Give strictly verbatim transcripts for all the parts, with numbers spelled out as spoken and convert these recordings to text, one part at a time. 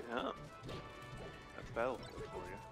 Yeah, that's battlefield for you.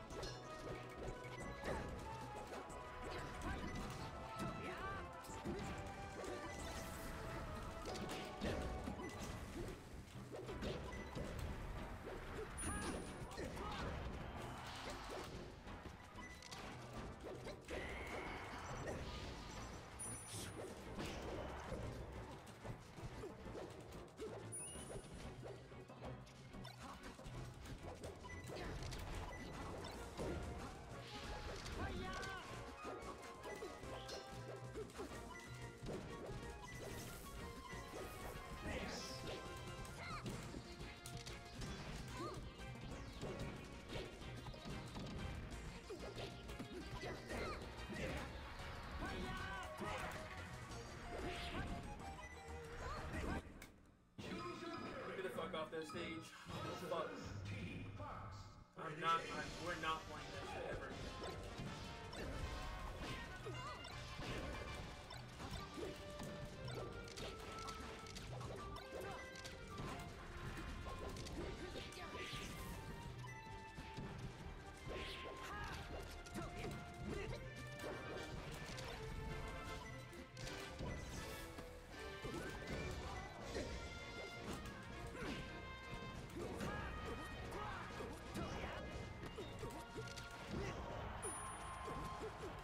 Get the fuck off that stage. Fuck. I'm not, I'm, we're not playing that shit ever again.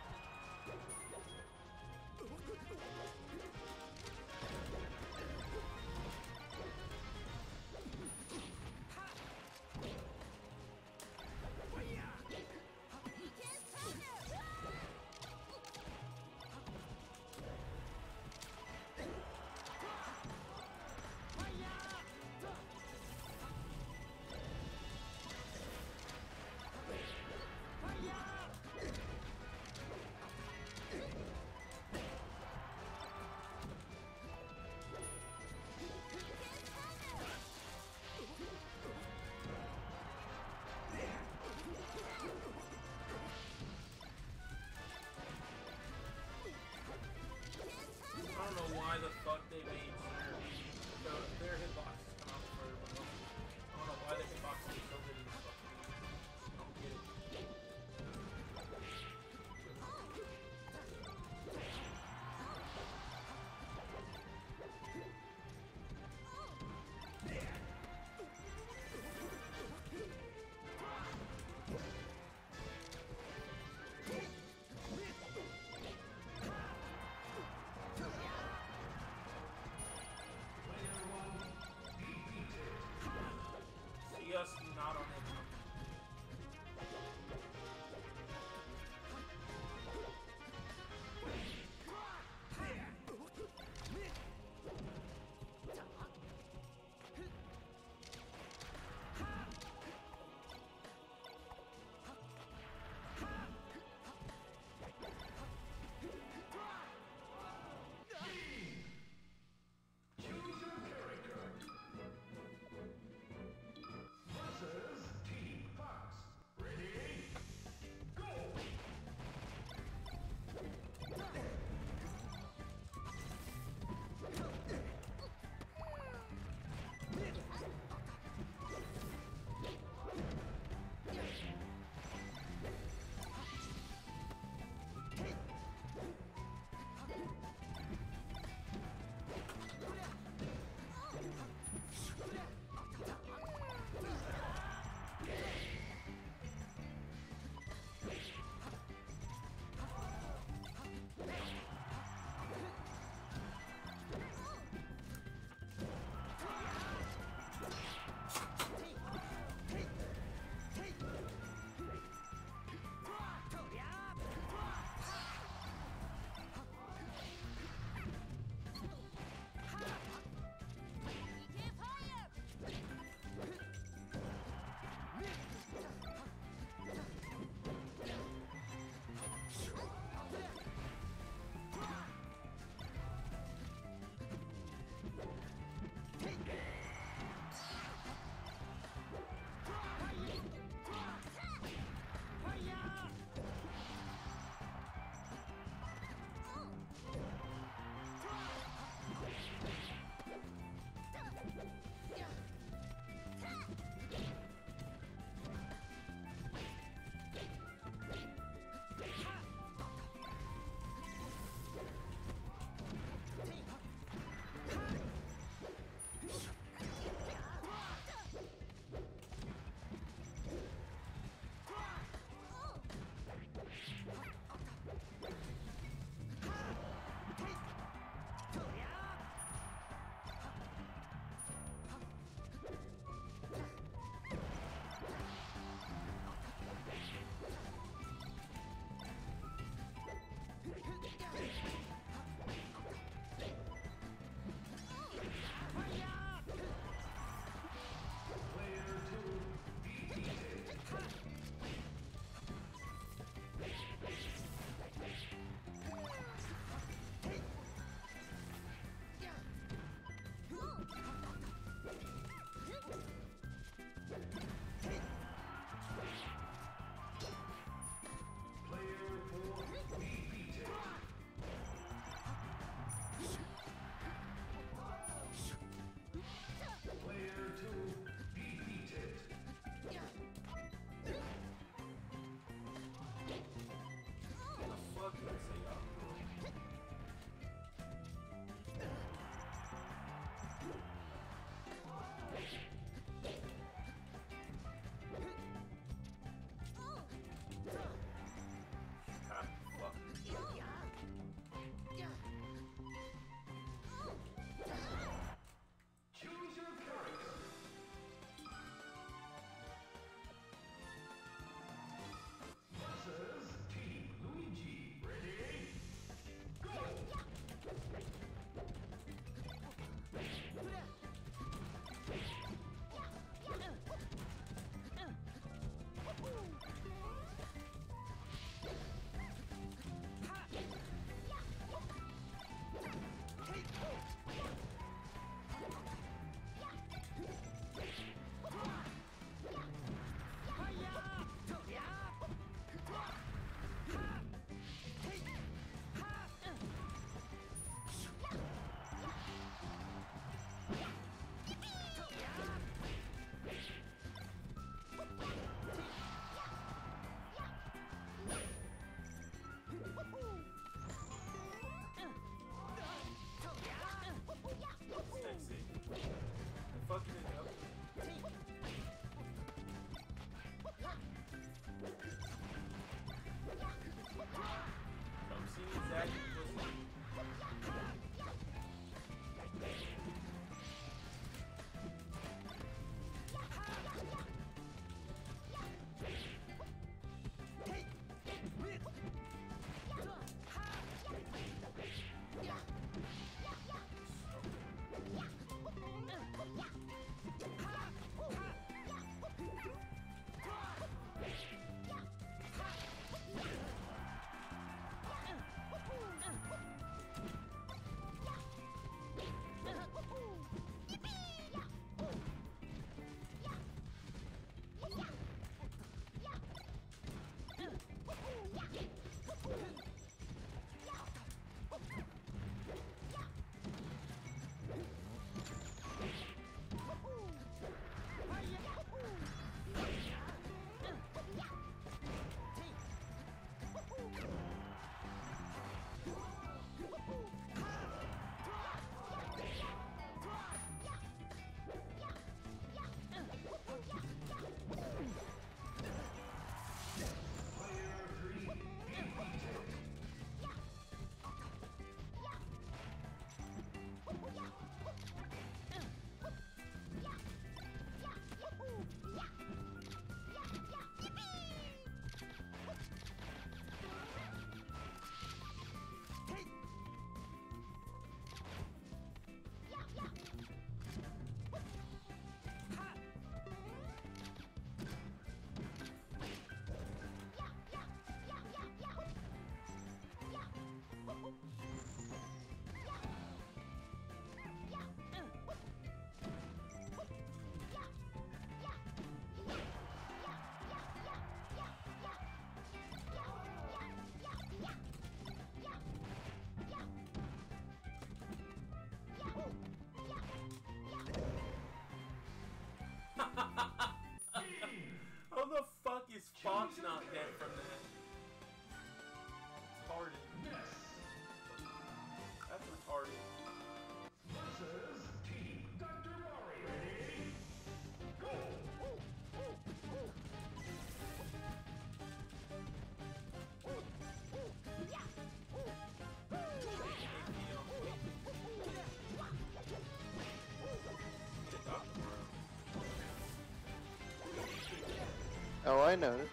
Oh, I noticed.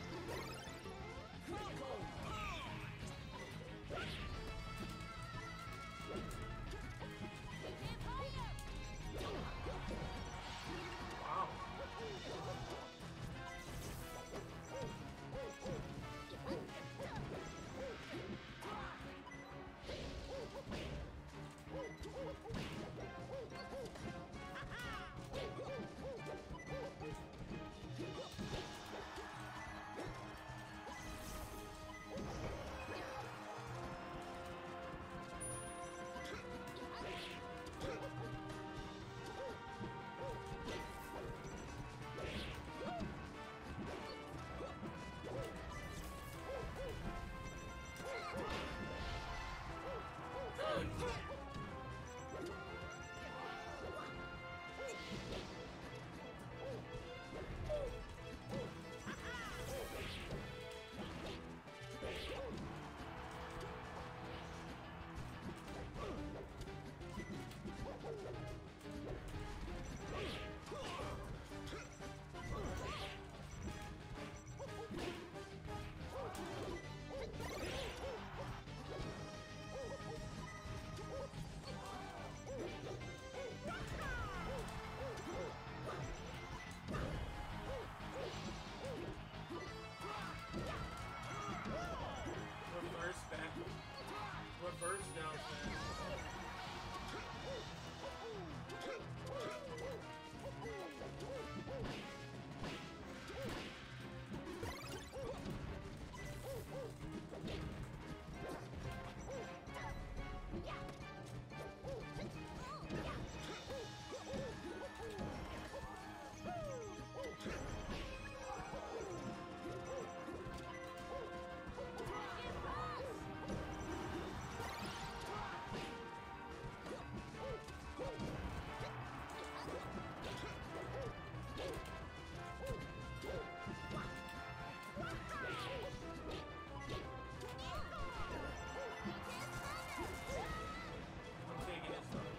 Wow. Reverse back. Reverse down smash. I'm taking this though.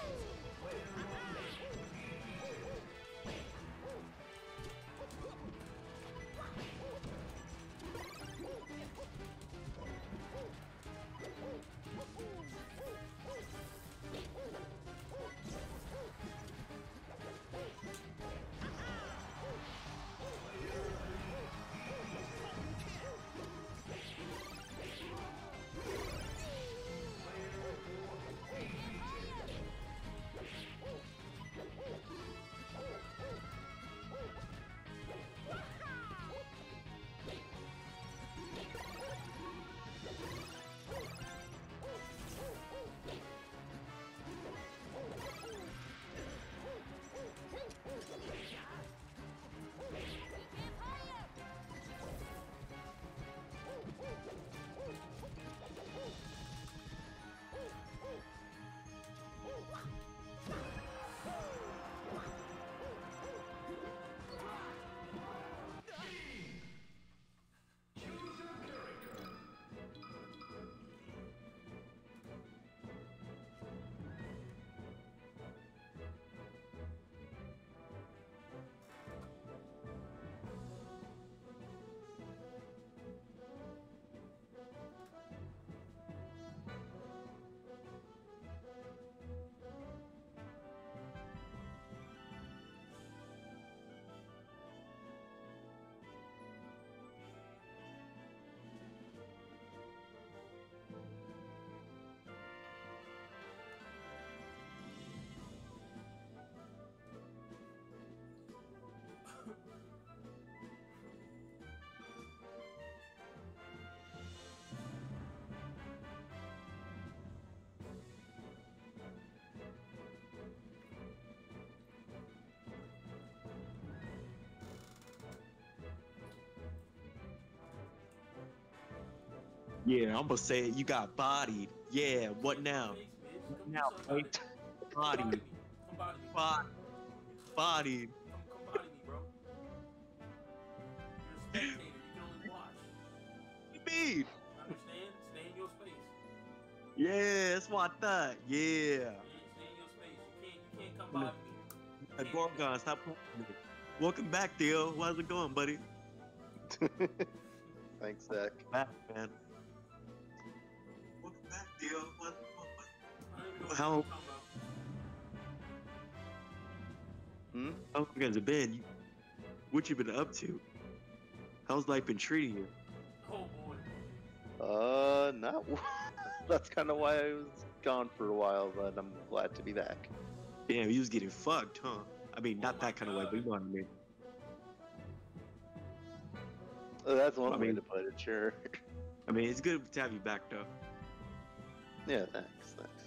Yeah, I'm gonna say it. You got bodied. Yeah, what now? Face, bitch. What Come do now, something about boy? it. Come body Bodied. me. Come body me. Bod- bodied. Come, come body me, bro. You're a spectator. You can only watch. Speed. Understand? Stay in your space. Yeah, that's what I thought. Yeah. Stay, stay in your space. You can't. You can't come body me. You Uh, can't do Gorgon, that. stop playing with me. Welcome back, Theo. How's it going, buddy? Thanks, Zach. Back, man. Welcome back, Dio. What, what, I don't even know what How- you're talking about. Hmm? how you guys have been? You- What you been up to? How's life been treating you? Oh boy. Uh, not. That's kind of why I was gone for a while, but I'm glad to be back. Damn, you was getting fucked, huh? I mean, not Oh my that kind of way, but you know what I mean. Uh, That's one I way mean- to put it, sure. I mean, it's good to have you back, though. Yeah, thanks, thanks.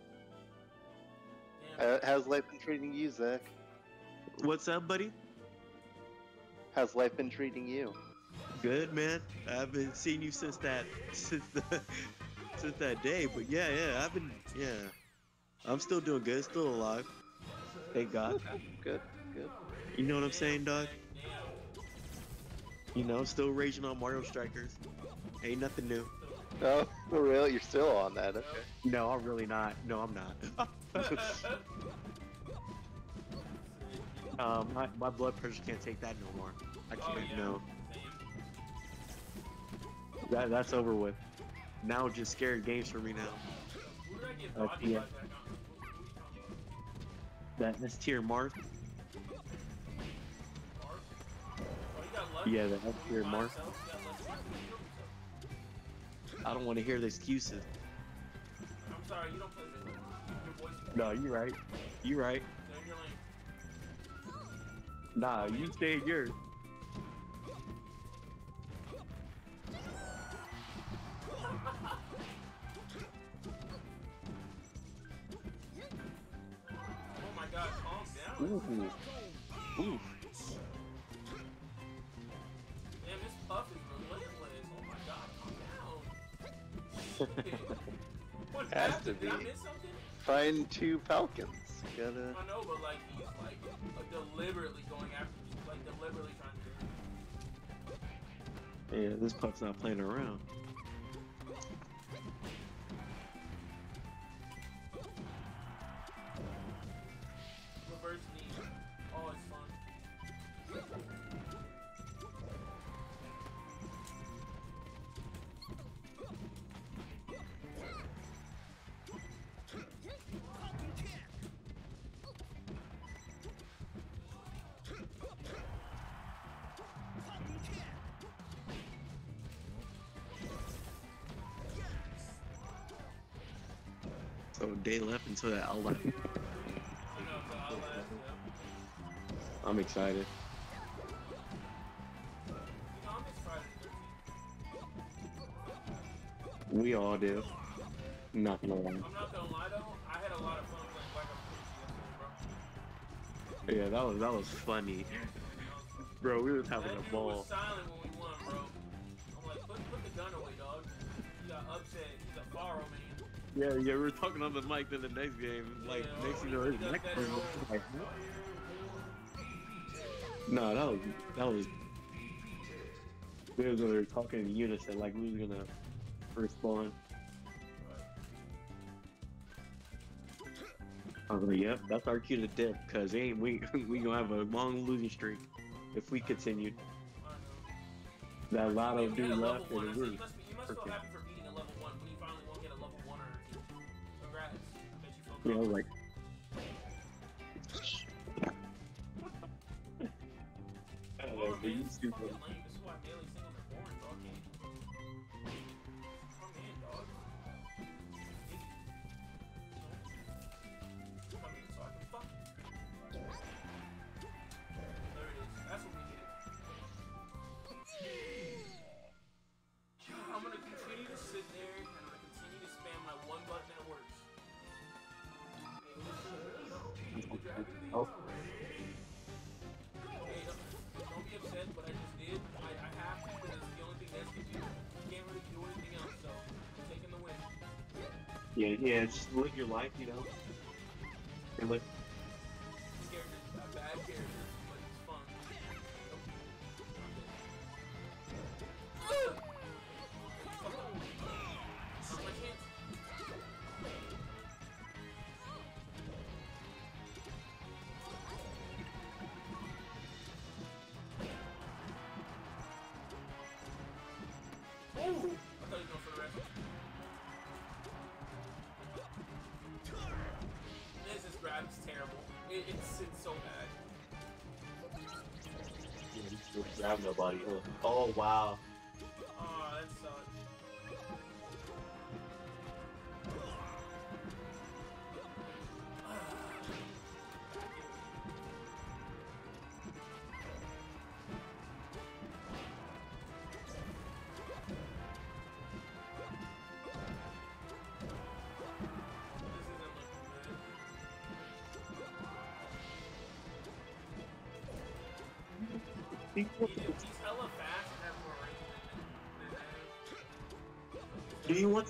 Damn. Uh, how's life been treating you, Zach? What's up, buddy? How's life been treating you? Good, man. I've been seeing you since that since the since that day, but yeah, yeah, I've been yeah. I'm still doing good, still alive. Thank God. Good, good. You know what I'm saying, dog? Damn. You know, still raging on Mario Strikers. Ain't nothing new. Oh, for real? You're still on that? Okay. No, I'm really not. No, I'm not. um, my, my blood pressure can't take that no more. I Oh, can't. yeah. No, Same. that that's over with. Now just scary games for me now. Who did I get Uh, bodied yeah. by that? Who- who you talking about? That that's tier Marth. Mark? Oh, you got lucky. Yeah, that- that's You your by Mark. yourself? You got lucky. You killed yourself. I don't want to hear the excuses. I'm sorry, you don't play this. Your voice. No, you right. You right. Stay in your lane. Nah, you stay in yours. Oh my god, calm down. Ooh. Ooh. Damn, this puff is relentless. Oh my god, calm down. Shit. What Has happened? to Did I be. miss something? Find two falcons. You gotta. I know, but like he's like uh, deliberately going after me, like deliberately trying to. Yeah, this pupp's not playing around. Reverse knee. Always fun. So day left until that I'll left. You know, so I'll last, yeah. I'm excited. You know, I'm just Friday the thirteenth. We all do. Not gonna lie. I'm not gonna lie though, I had a lot of fun playing Black Ops two yesterday, bro. Yeah, that was that was funny. Bro, we was having That a dude ball. was silent when we won, bro. I'm like, put, put the gun away, dog. He got upset. He's a Faro man. Yeah, yeah, we were talking on the mic then the next game. Like, Yeah, next oh, you know, he his does neck that was at home. like, no, that was that was. We was over talking in unison, like we was gonna respond. I was like, "Yep, that's our cue to dip, cause ain't we we gonna have a long losing streak if we continued." I know. That Lotto Yeah, we hit dude a level left one. and I it said, really. you must, be, you must feel freaking- happy for beating a level one when you finally won't get a level one on your team. Congrats. I bet you feel Yeah, I was confident. like, Come uh, on, but man, you this is see fucking the- lame. This is why daily singles are boring, dog. Come in, dog. Easy. Come in so I can fuck you. There it is. That's what we did. I'm gonna continue to sit there and I'm gonna continue to spam my one button that works. Oh. Hey, don't, don't be upset what I just did. I, I have to because it's the only thing that's can do. You can't really do anything else, so I'm taking the win. Yeah, yeah, just live your life, you know. And live. This character is a bad character, but it's fun. Nope. Ugh! Fuck up. Not my chance. grab nobody. Oh, oh wow. Oh, that sucked. This isn't looking good. He, he's hella fast and has more range than, than Do you want to?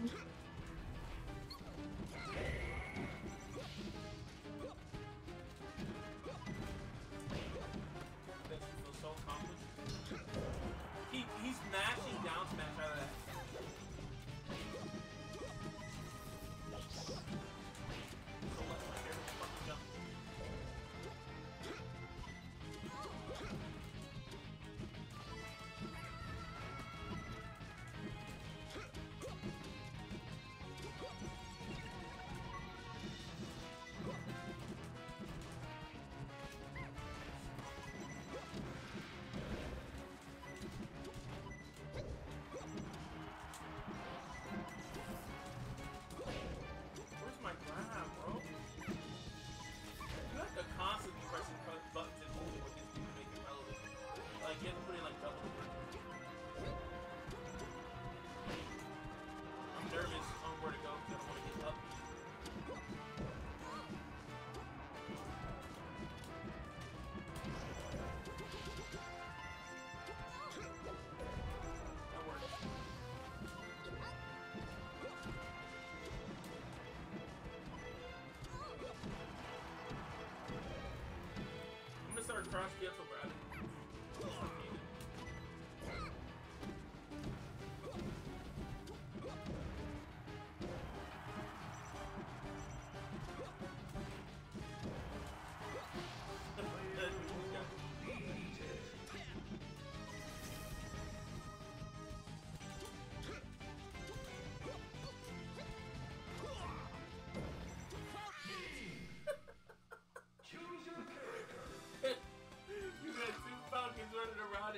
That you feel so accomplished. He, he's mashing down smash out of that. So much my favorite fucking jump. Where's my grab, bro? You have to constantly pressing cut buttons and moving with this dude to make it relevant. Like, you have to put in like double the grip. I'm nervous on where to go because I don't want to get up. That worked. I'm gonna start cross cancel grabbing. You got two falcons running around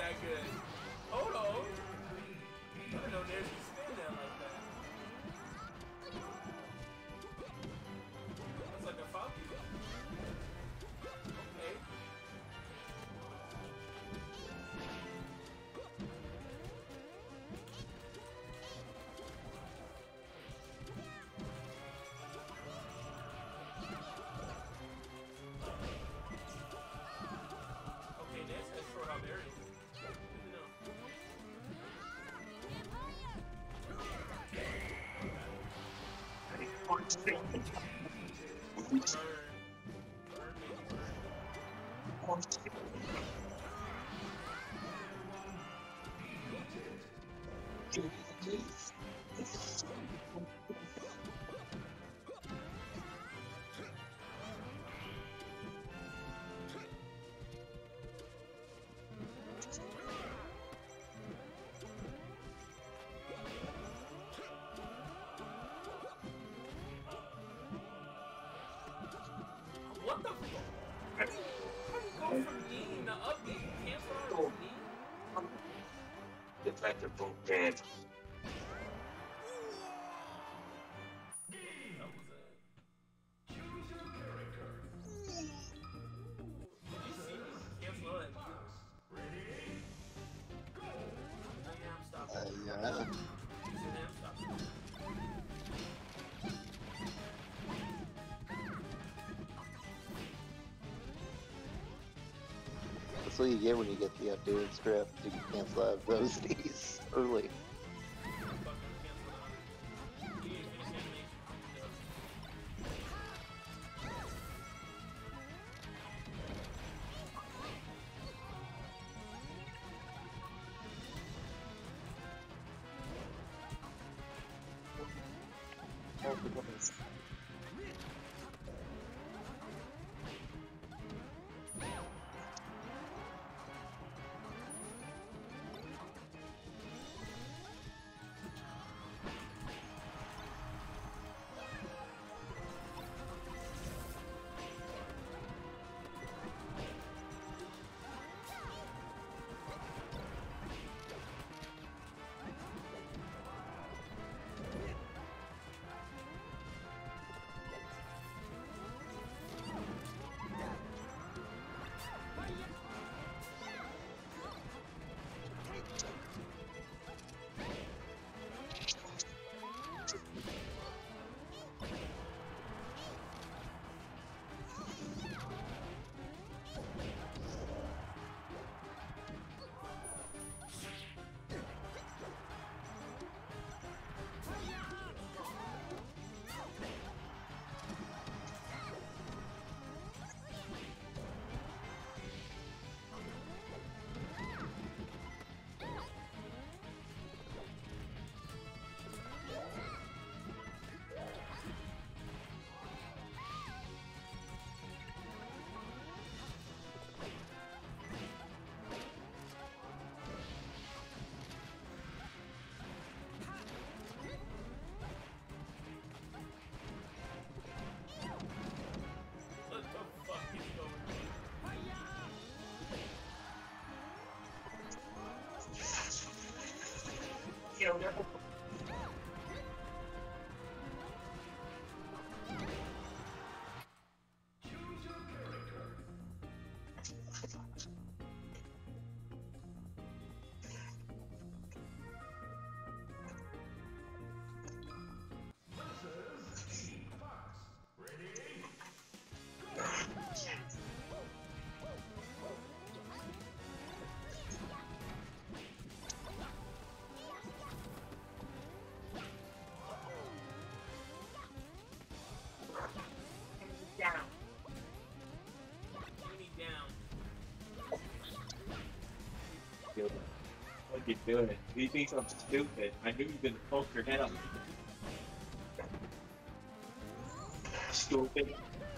that good. Hold on. I didn't know Nares could stand there like that. That's like a falcon. Okay. Okay, Nares has short hop area. Good to know. Burn. Burn, baby, burn. What the fuck? How do you go from knee to up knee? You can't throw it knee? Defective dead. That was a... Choose your character. Did you see me? Can't throw that knee. Ready? Go! Yeah, I'm stopping. Uh, yeah. You said that, I'm stopping. That's what you get when you get the updated script. You can cancel out those knees early. What the fuck is going on? Enemy down. What you doing? You think I'm stupid? I knew you were gonna poke your head up. Stupid.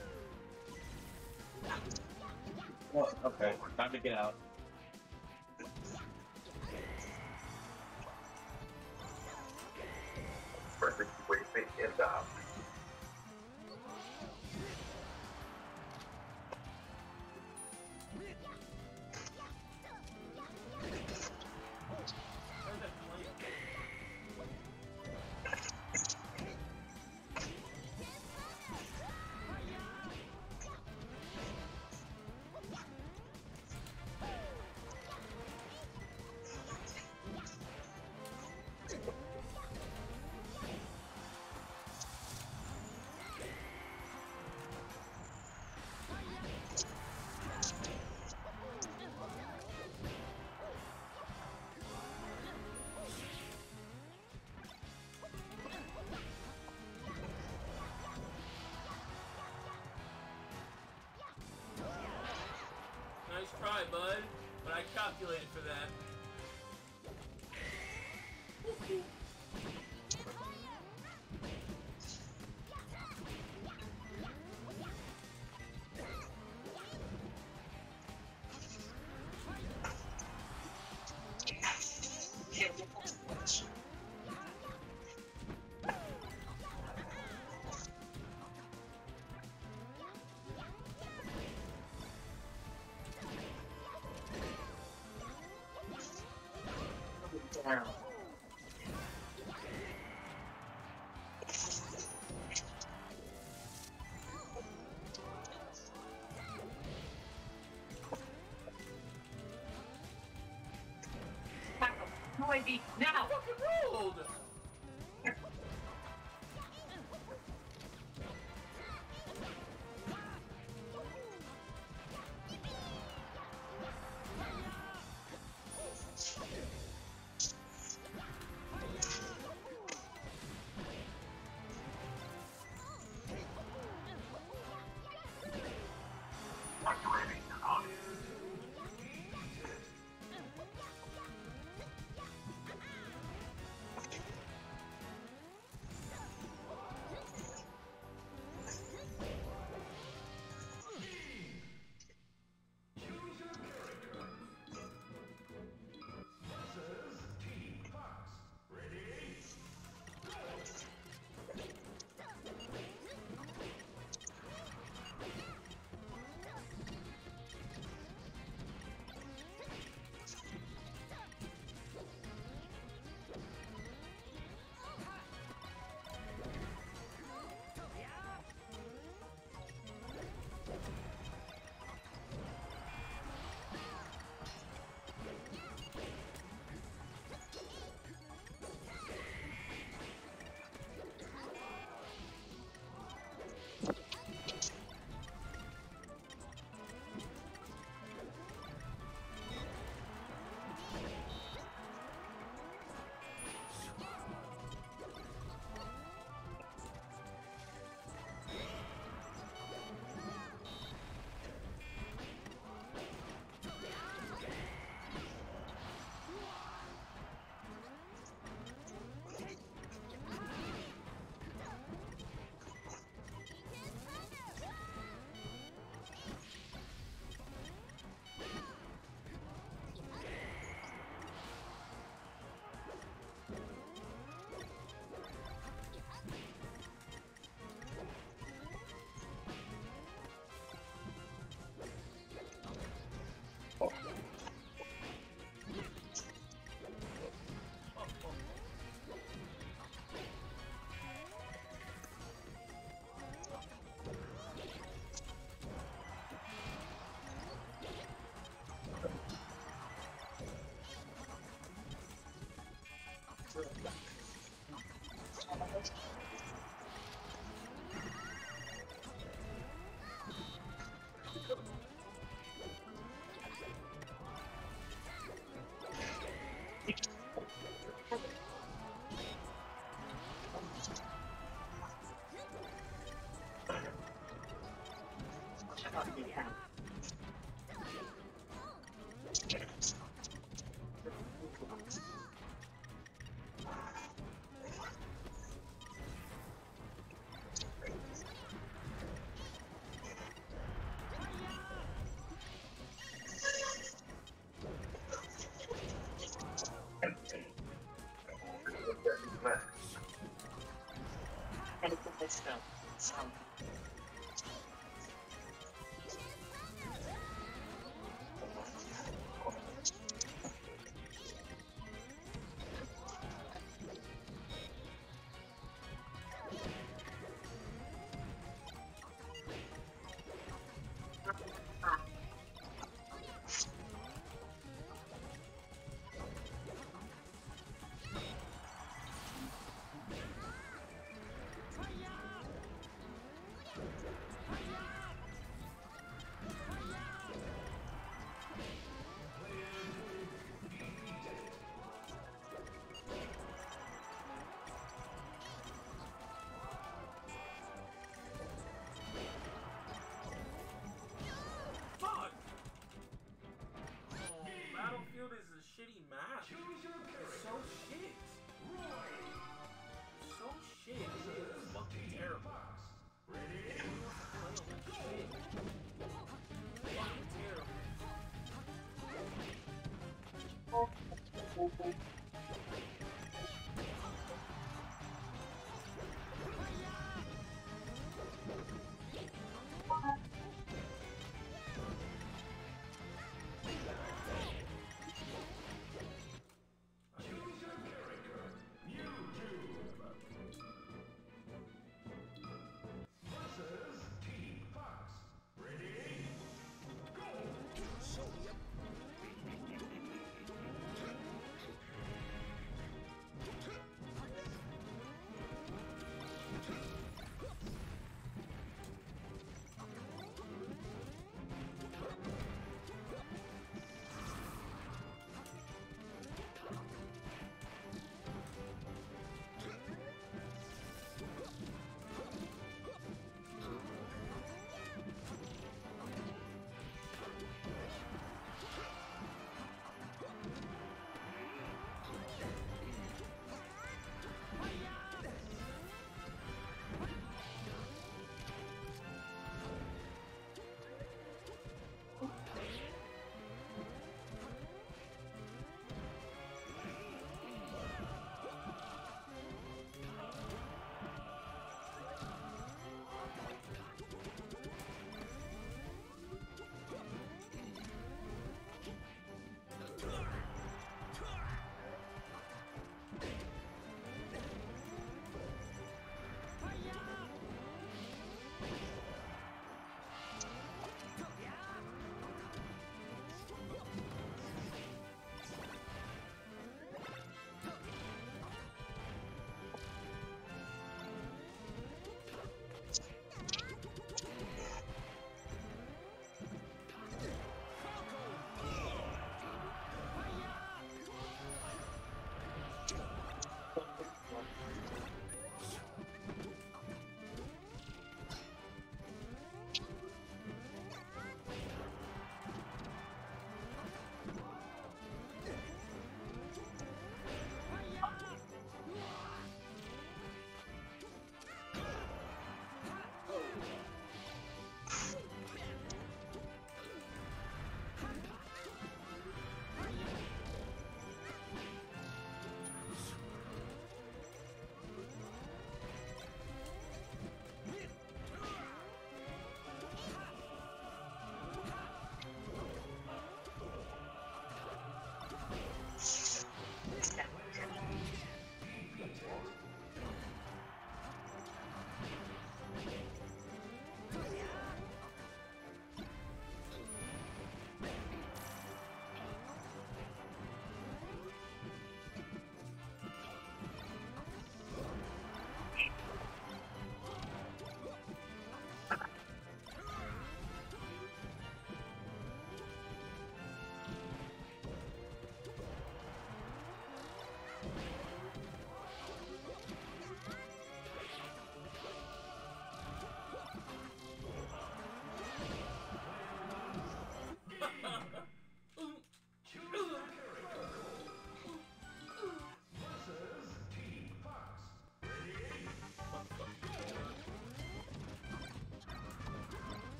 Well, okay, time to get out. Perfect way to get out. bud, but I calculated for that. Now! Fucking rolled!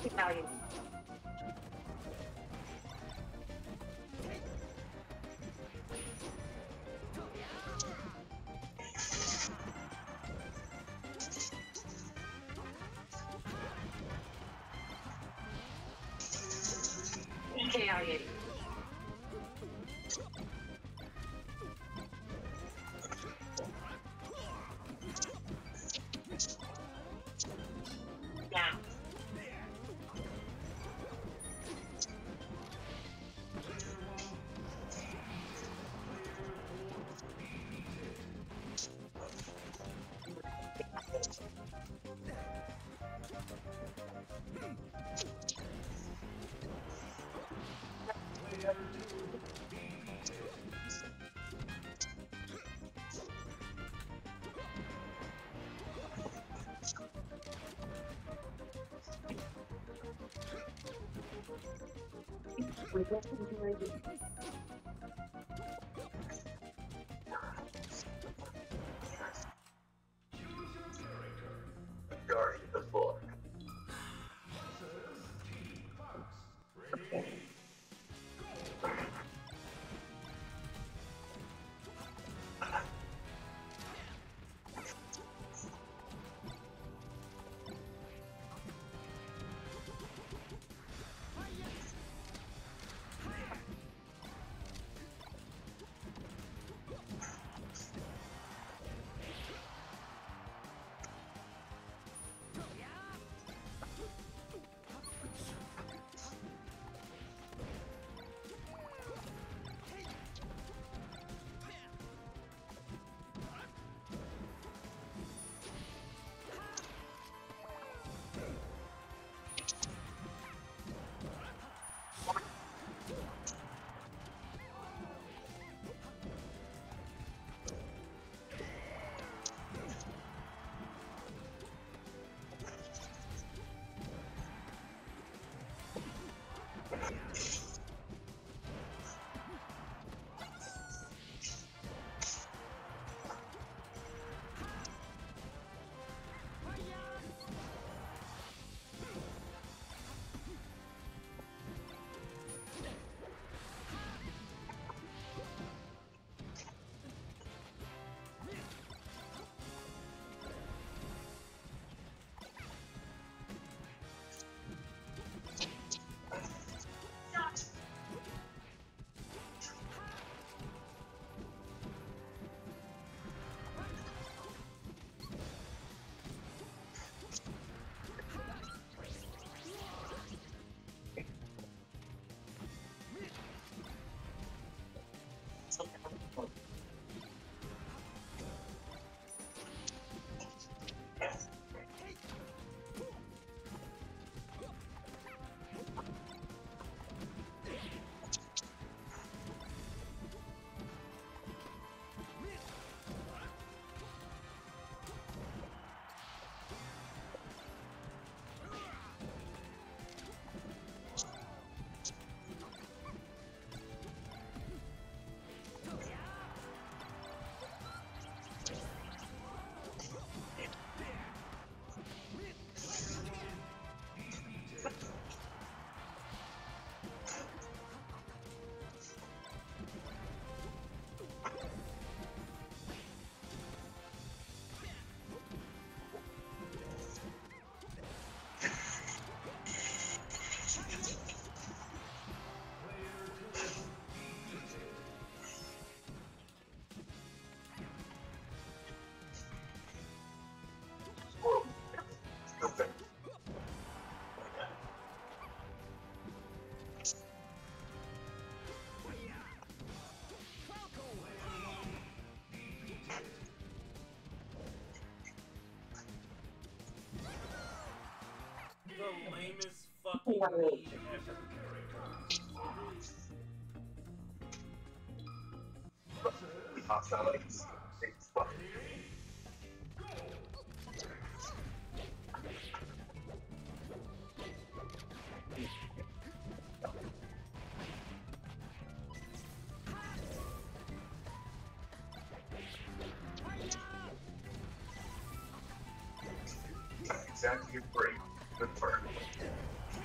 Italian. Italian. Now. Guarding the book. The lamest fucking lead ever. Exactly, great. Good work.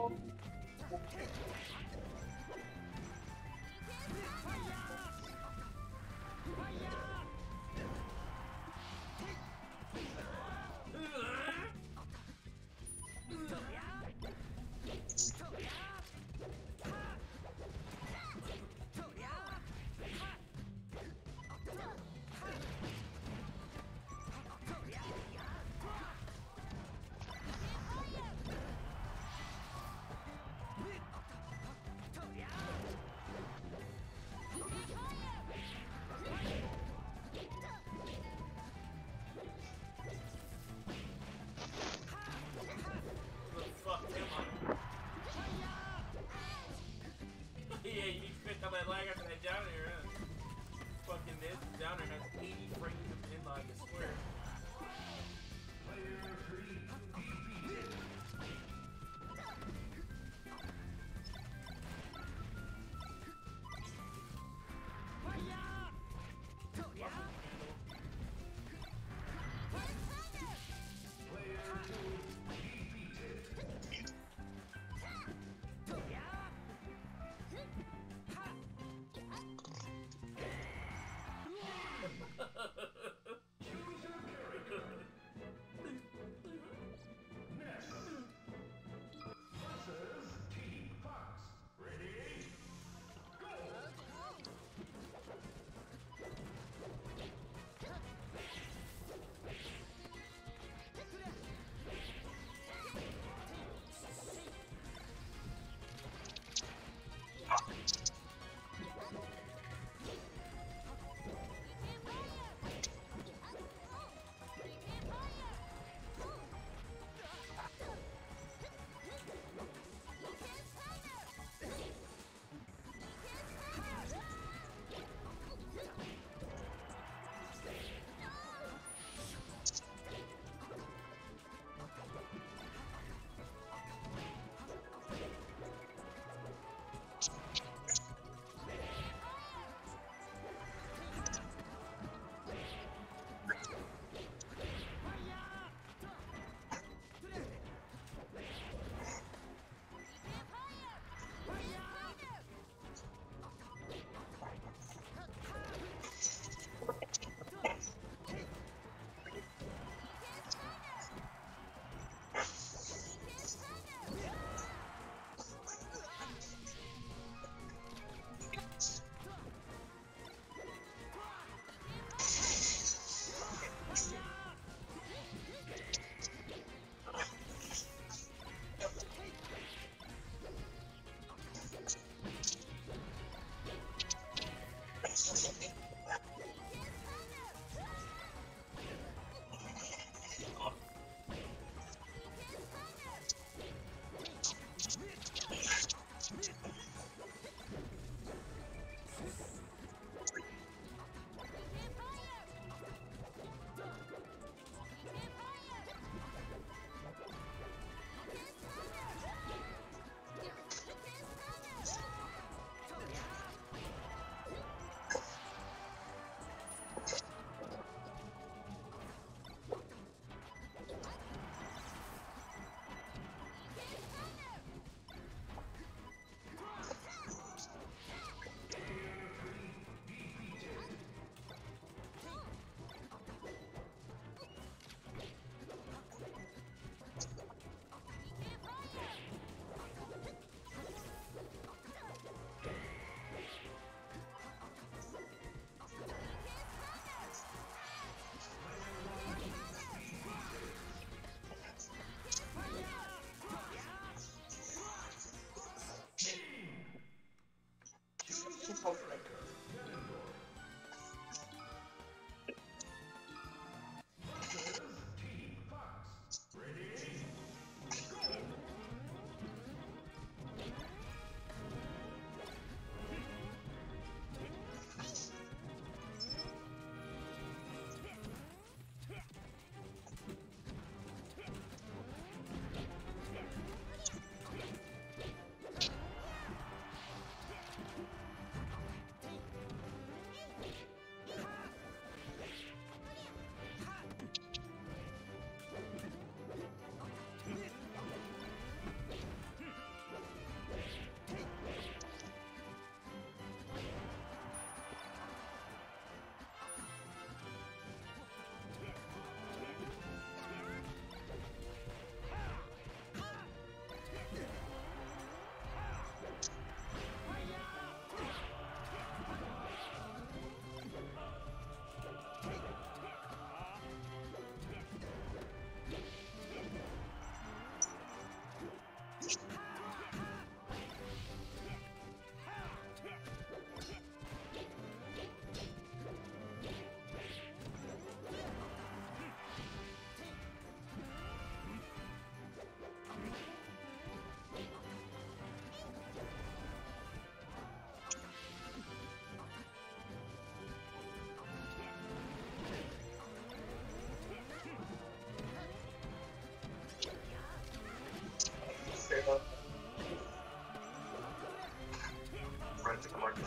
Fuck him up. Yeah, you need to pick up that lag after that downer, huh? Fucking this downer has eighty frames of inline, I swear.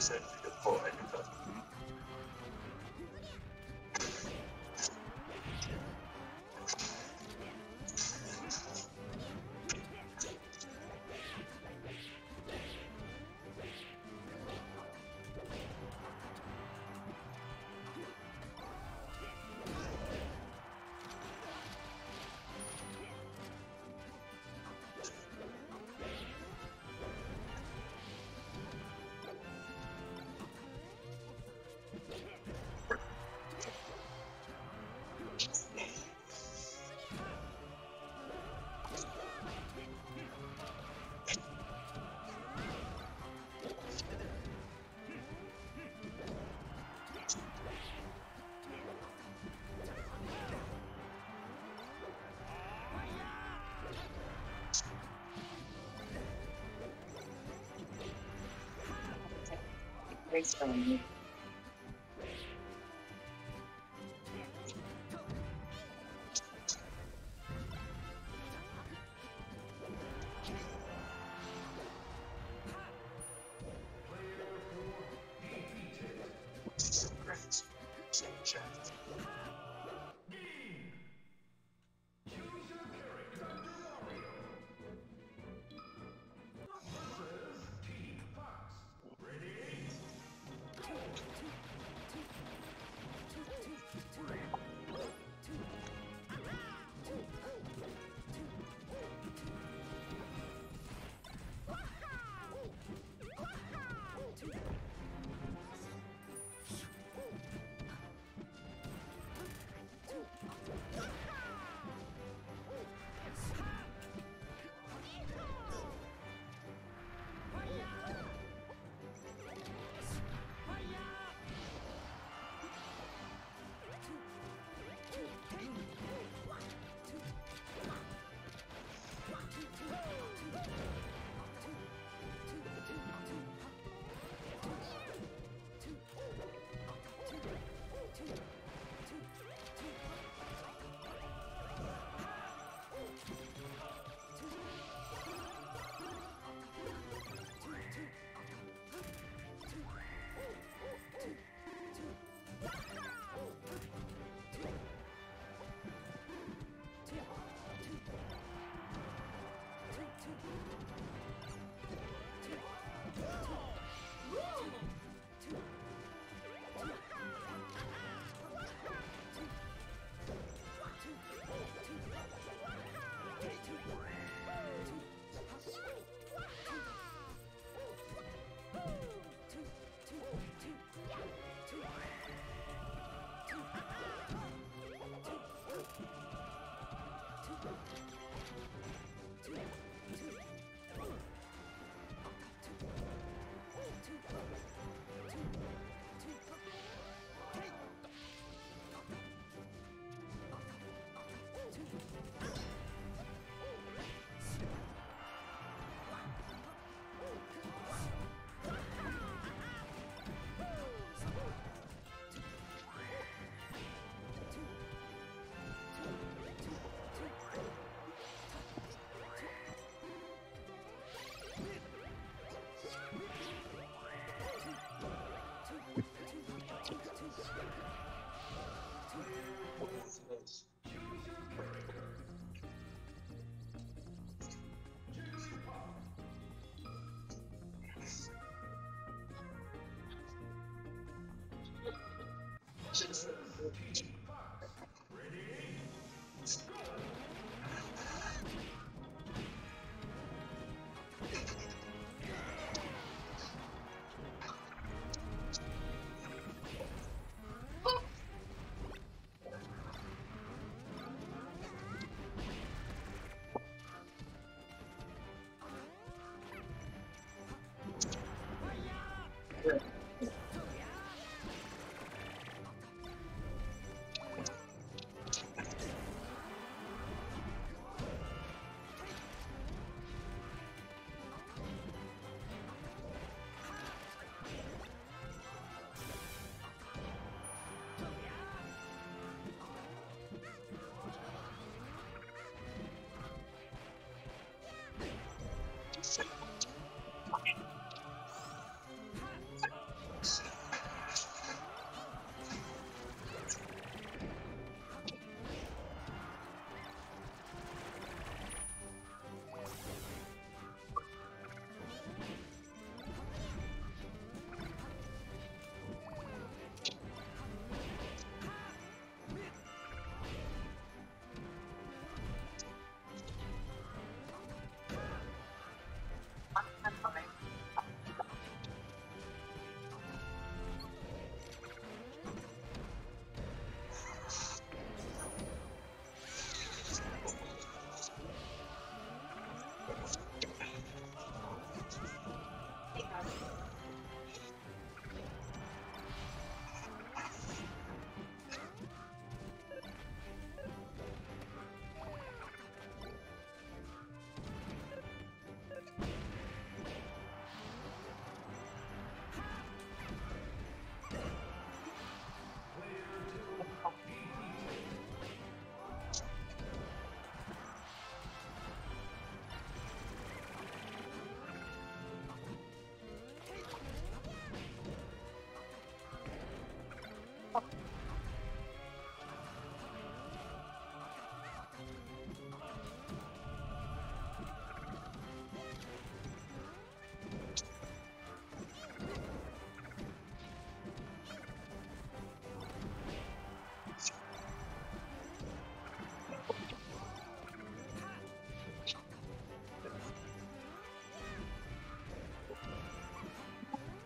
Thanks, um,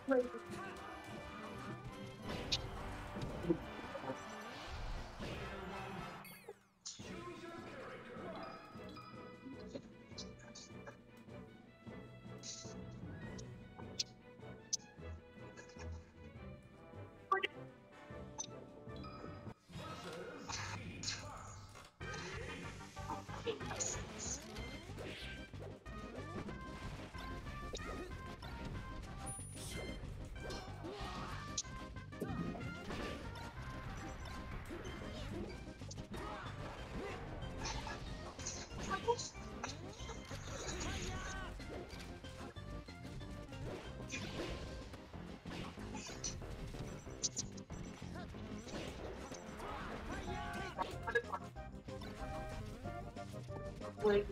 Wait.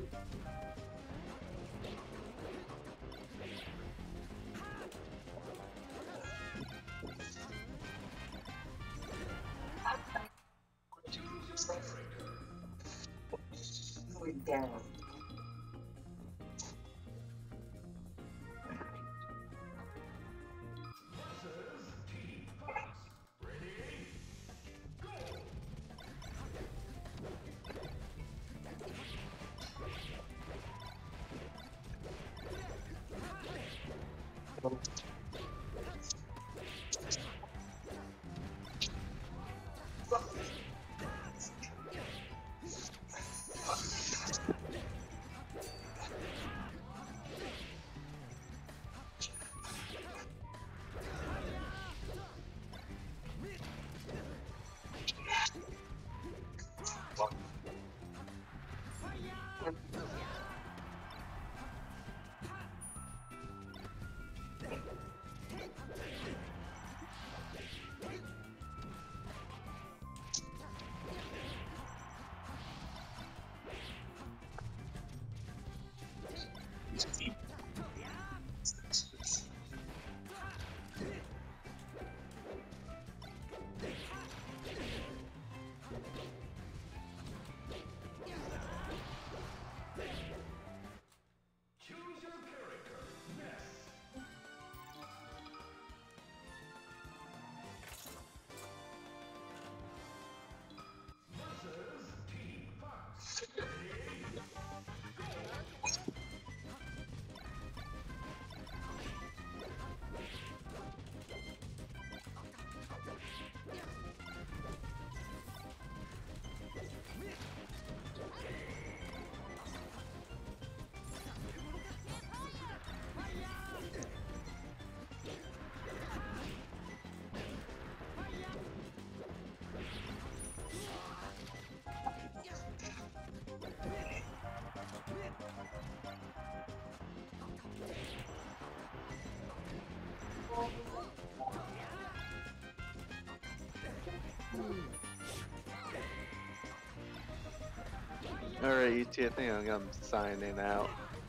Going down. Alright, you two, I think I'm signing out.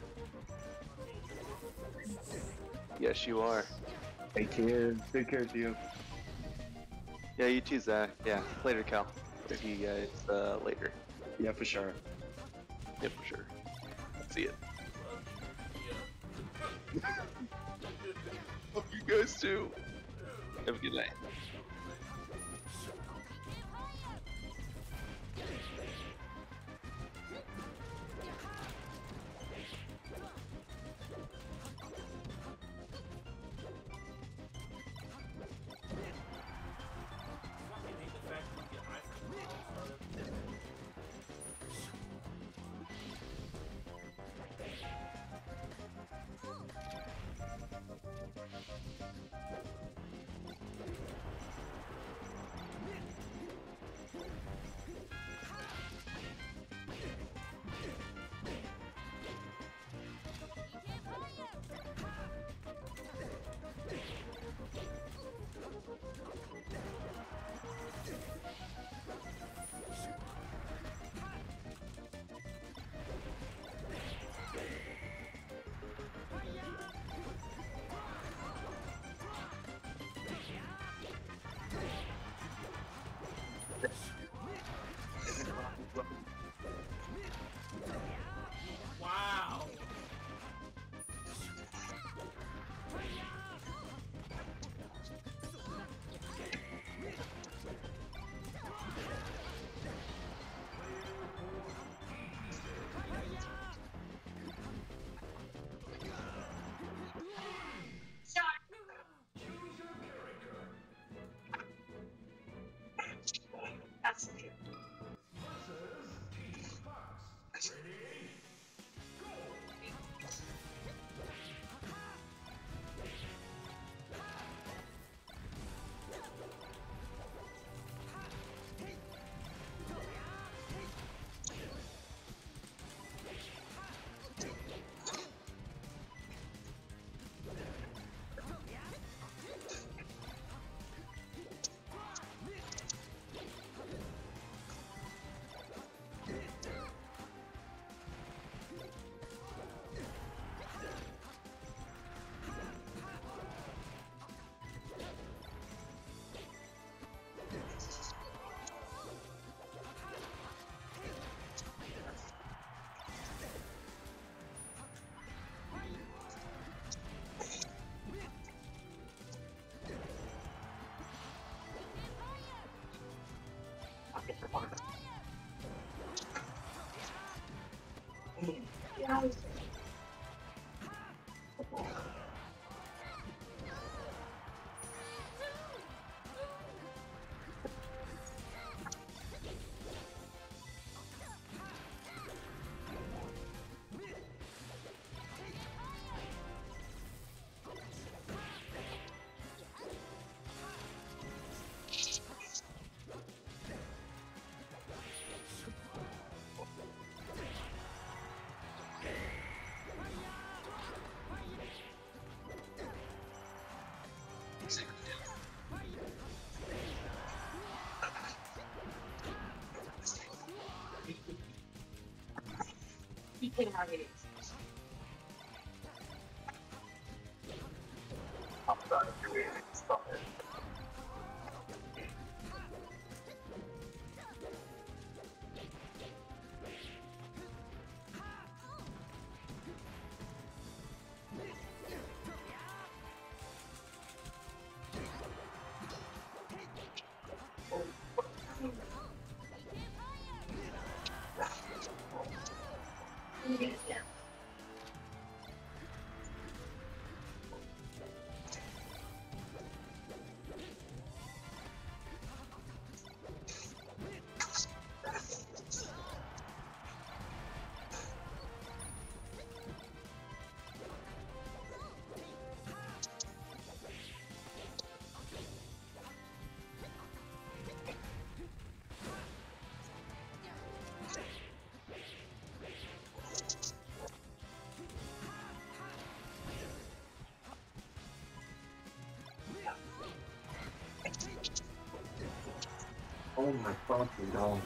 Yes, you are. Take care. Take care, Theo. Yeah, you too, Zach. Yeah, later, Cal. See you guys uh, later. Yeah, for sure. Yeah, for sure. See ya. Hope you guys too. Have a good night. Fucking hate the fact that you get high from the started. King Harvey. I'm sorry, stop it. Yeah. Oh my fucking god.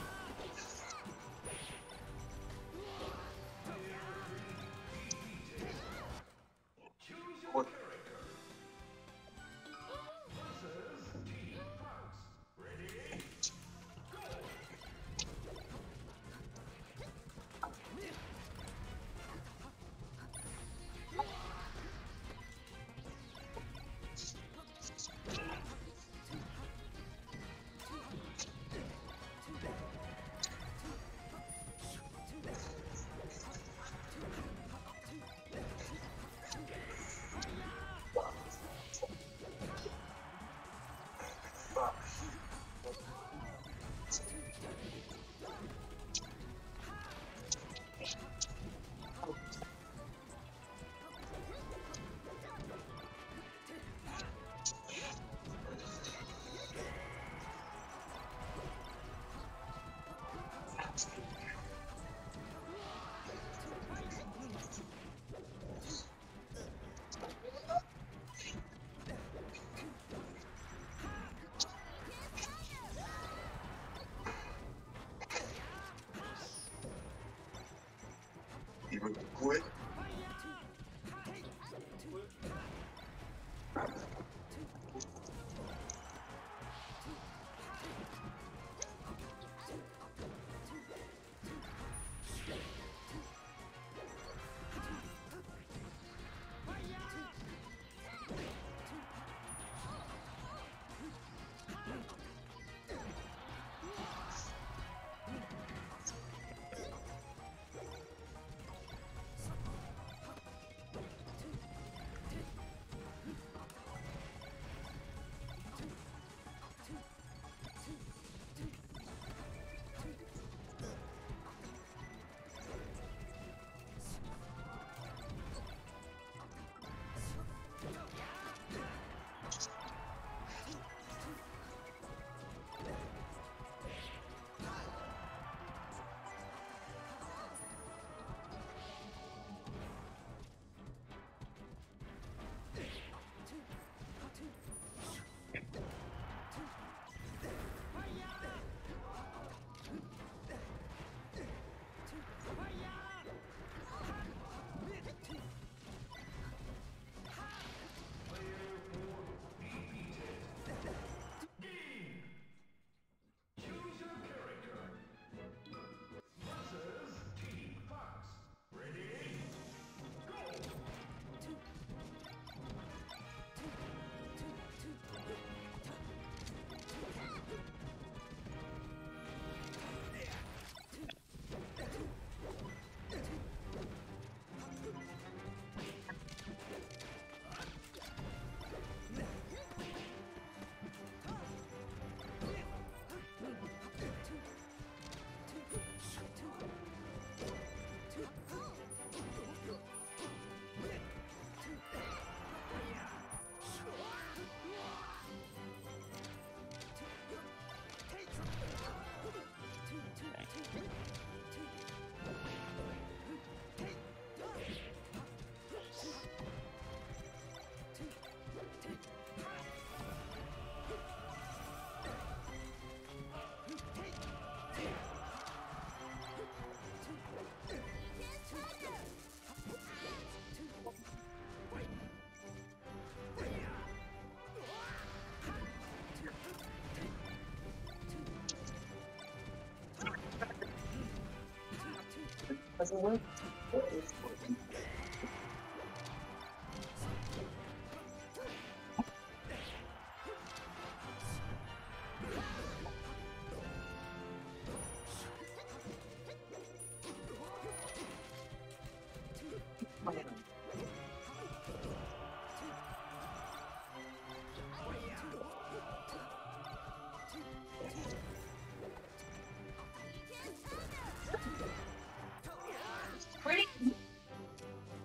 Doesn't work. Pretty.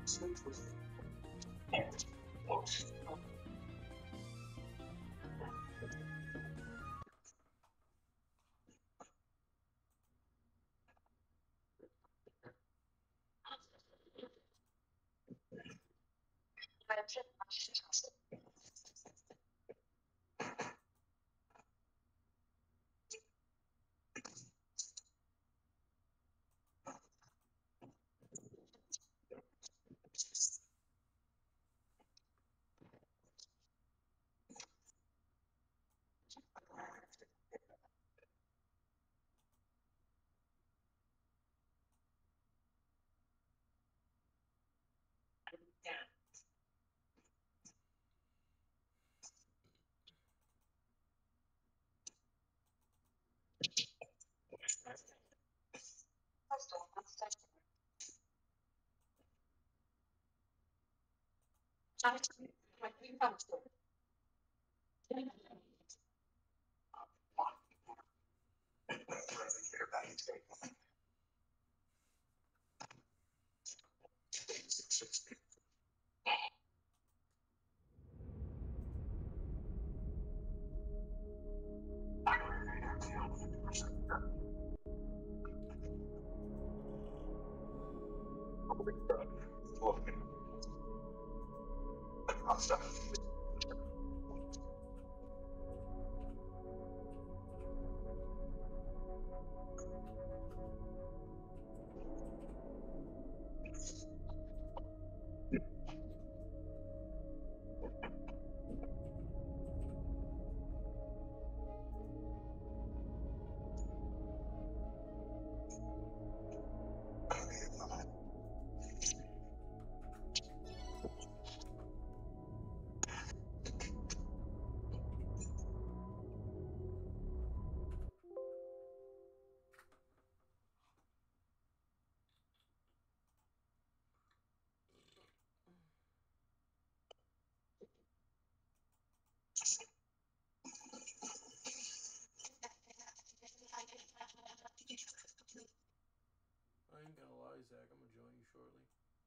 I ain't gonna lie, Zach. I'm gonna join you shortly.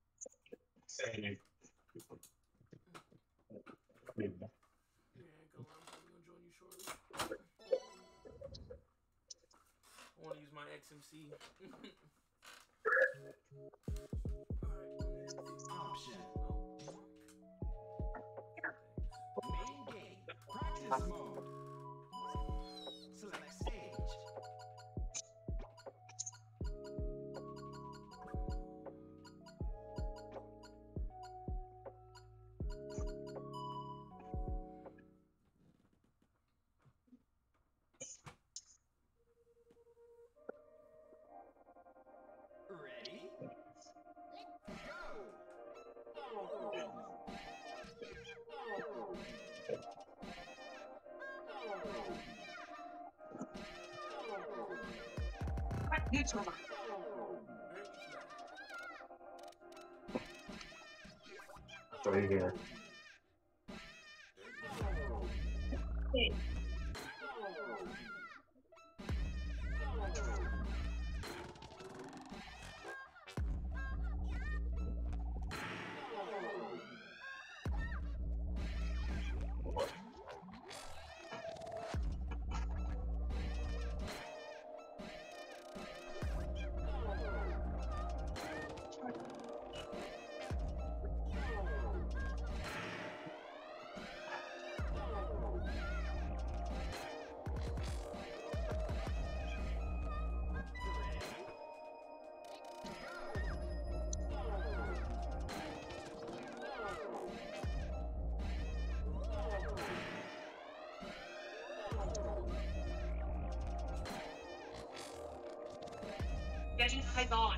Same. Yeah, I ain't gonna lie. I'm probably gonna join you shortly. I want to use my X M C. Option. Oh. Main game. Practice mode. Select stage. Ready? Right here. Getting high on.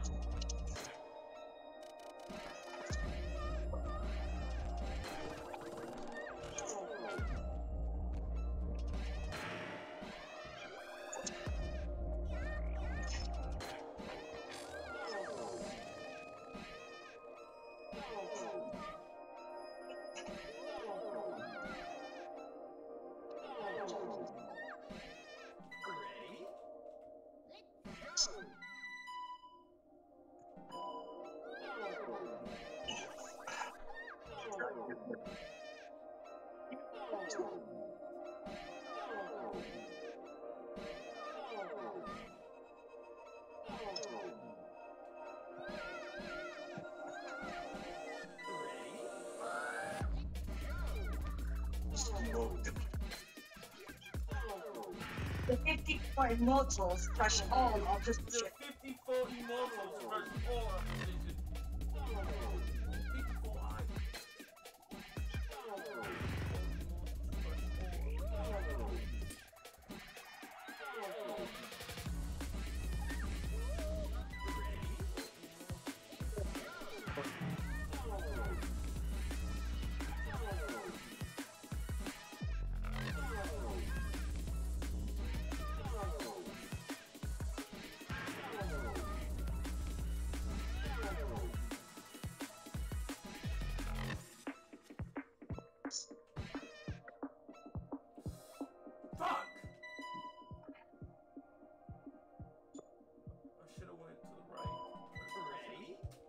Ready? The fifty-four immortals crush all opposition. The fifty-four immortals versus all opposition. fifty-four eyes. Fuck! I should have went to the right. Ready?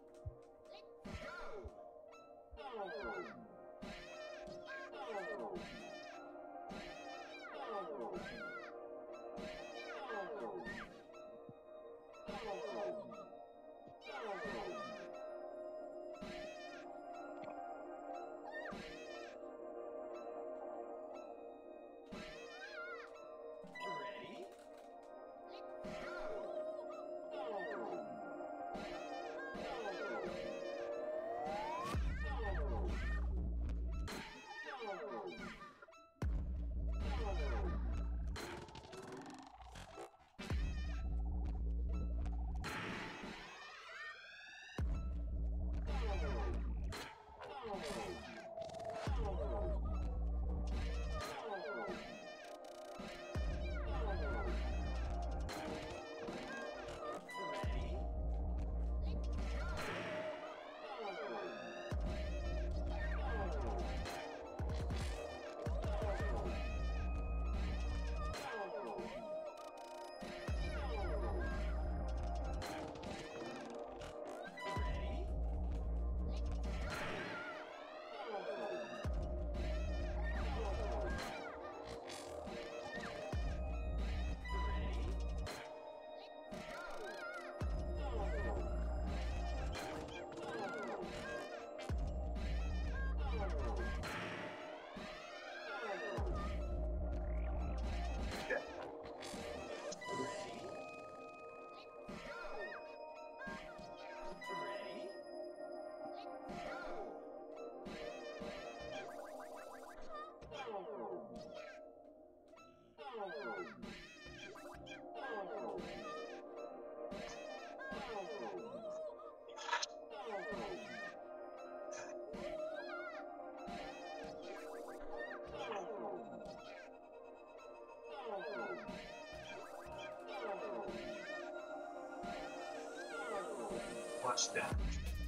Ready? Ready? Ready? Ready? Ready? Ready? Watch that.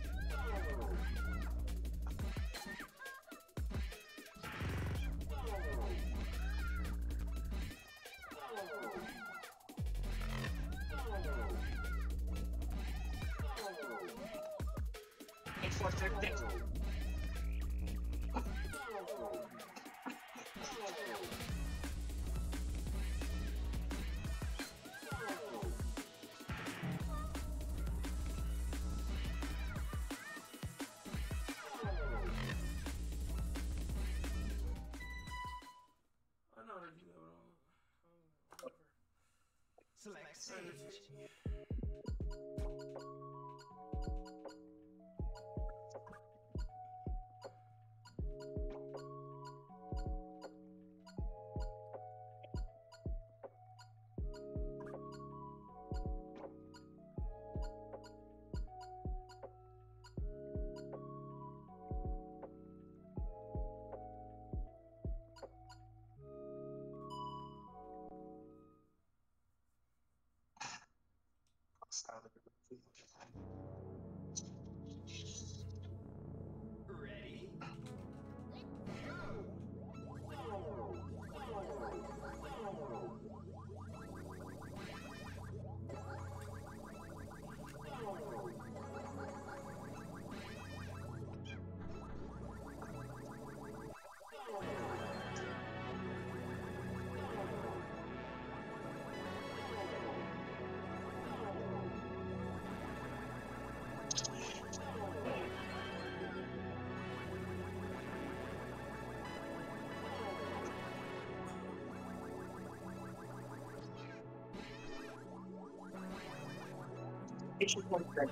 It's for fifty. I know how to do that, but I'll- Select stage. Ready? It should work good.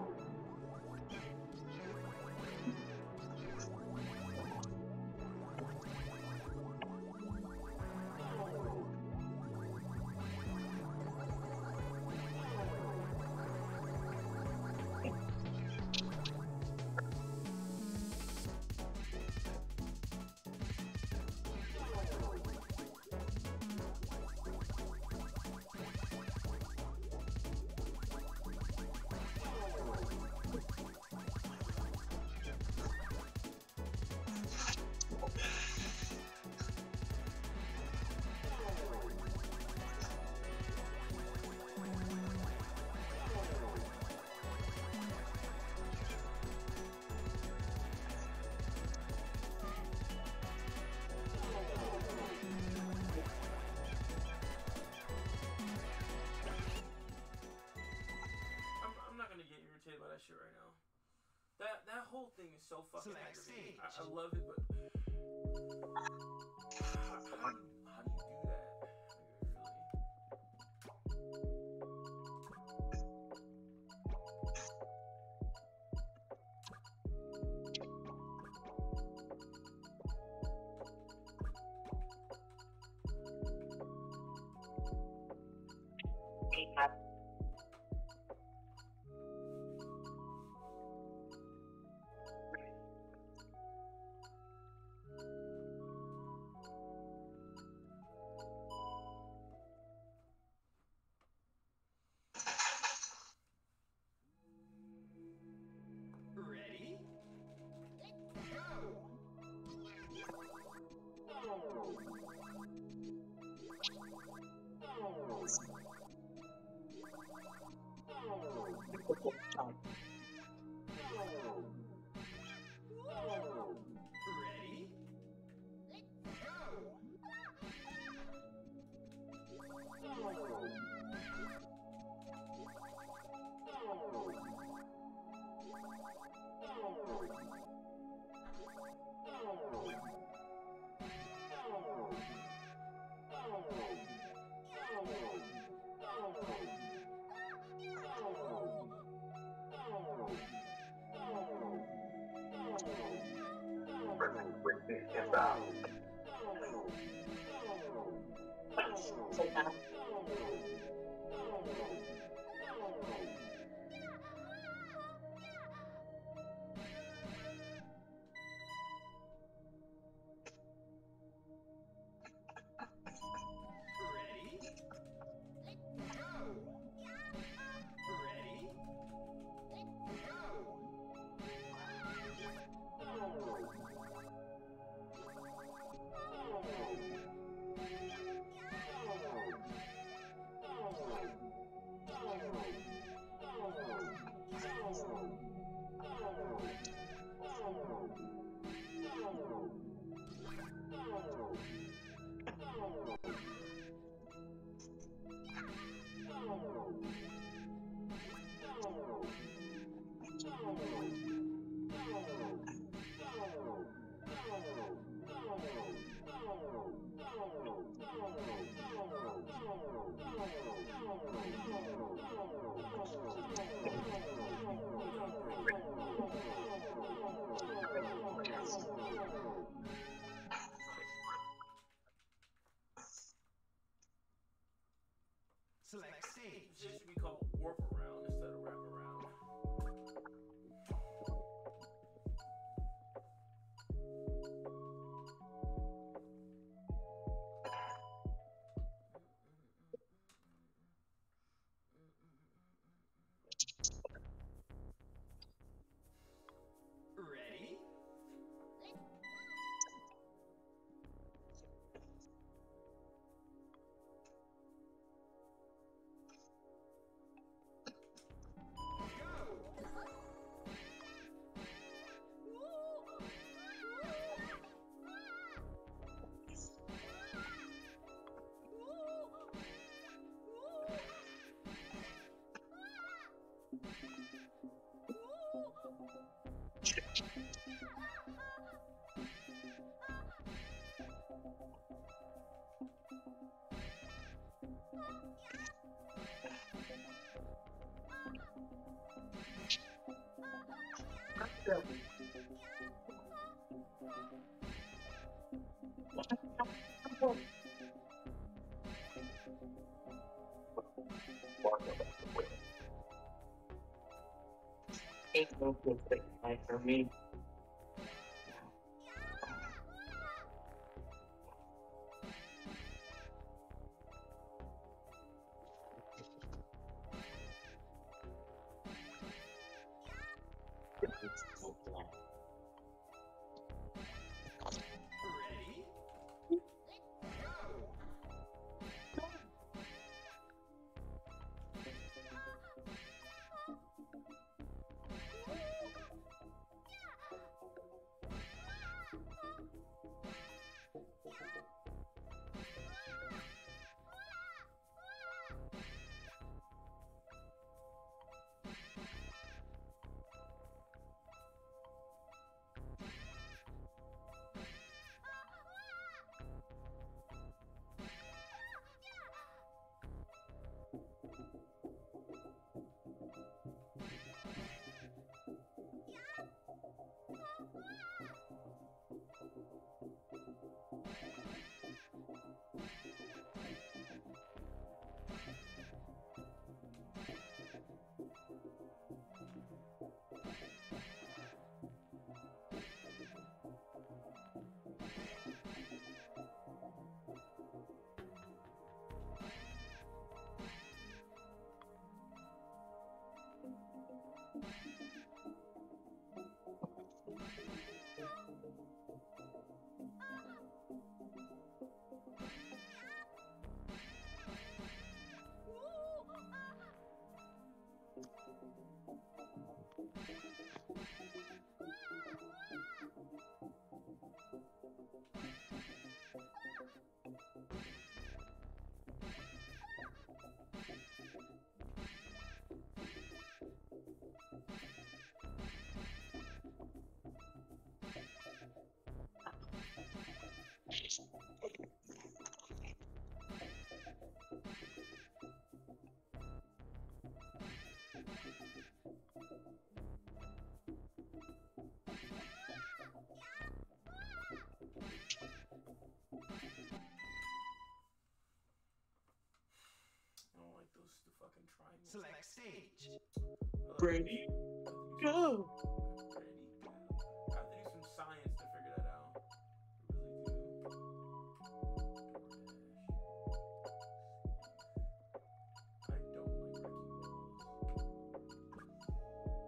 I'm, I'm not gonna get irritated by that shit right now. That that whole thing is so fucking Select aggravating. stage. I, I love it, but how, how, do you, how do you do that? Like, really? Ready? Go! Ready? Go! Take that. Ready? Go! Ready? Go! Select This stage. shit should be called warp around instead of wrap around. Ready? Ain't no good thing like for me. It's so black. Ready? I don't like those the fucking triangles. Select stage. Brady, go. Ready, go. I have to do some science to figure that out. I really do. I don't like wrecking balls.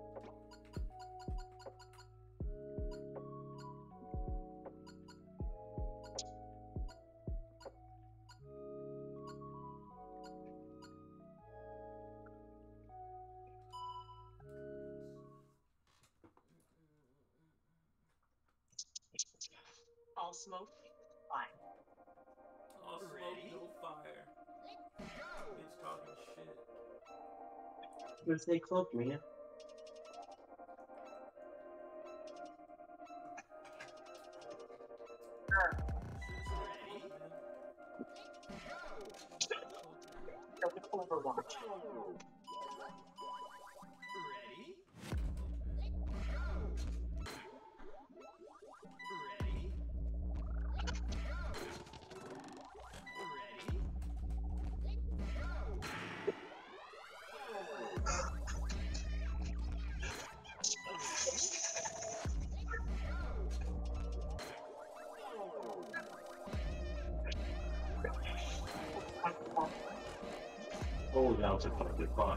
All smoke, fine. All smoke, Ready? no fire. Bitch talking shit. You say cloak, man. Overwatch. Ready? Ready? Ready? Oh, that was a fucking fun.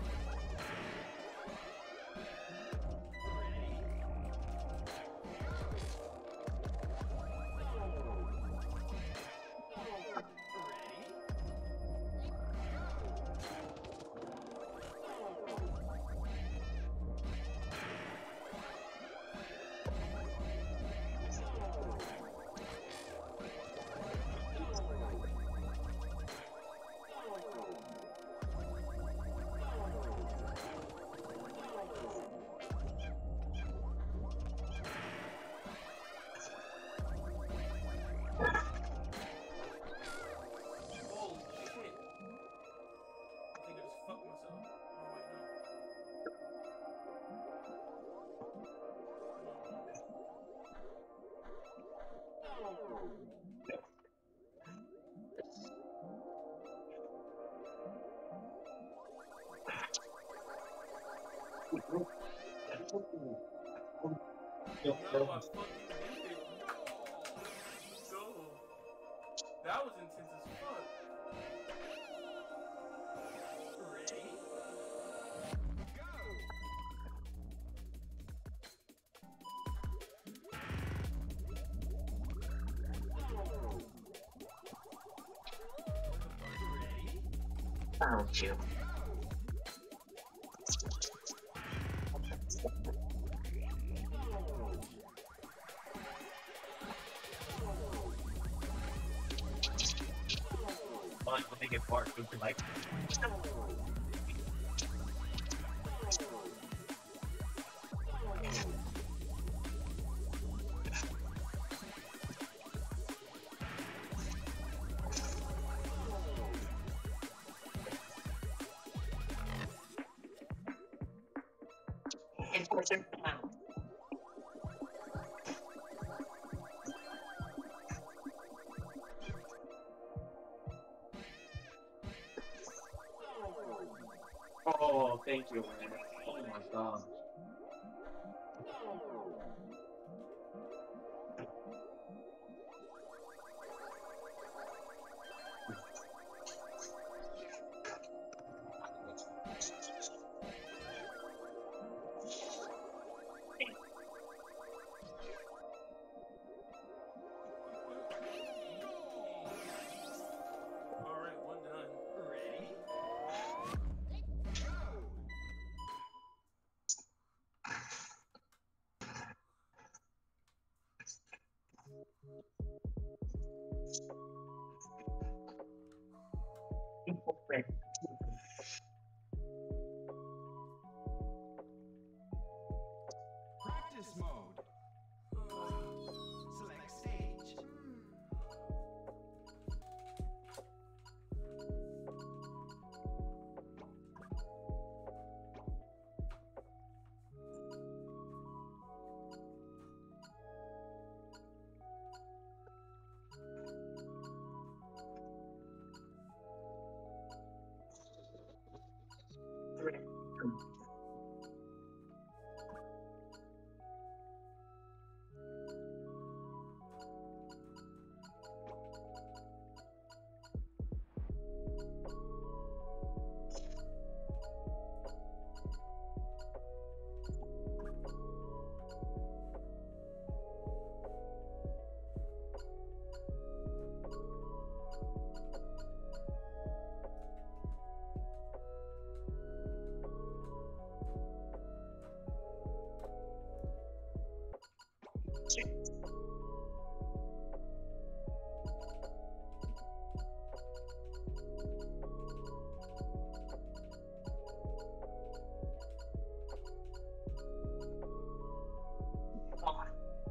Yo, I fucking did it. Let's go. That was intense as fuck. Ready? Found you. Fun when they get barked with like. Enforcer found. Oh, thank you, man. Oh my god. Alright, one done. Ready? Infiltrate. Practice mode. Select stage. Three. One.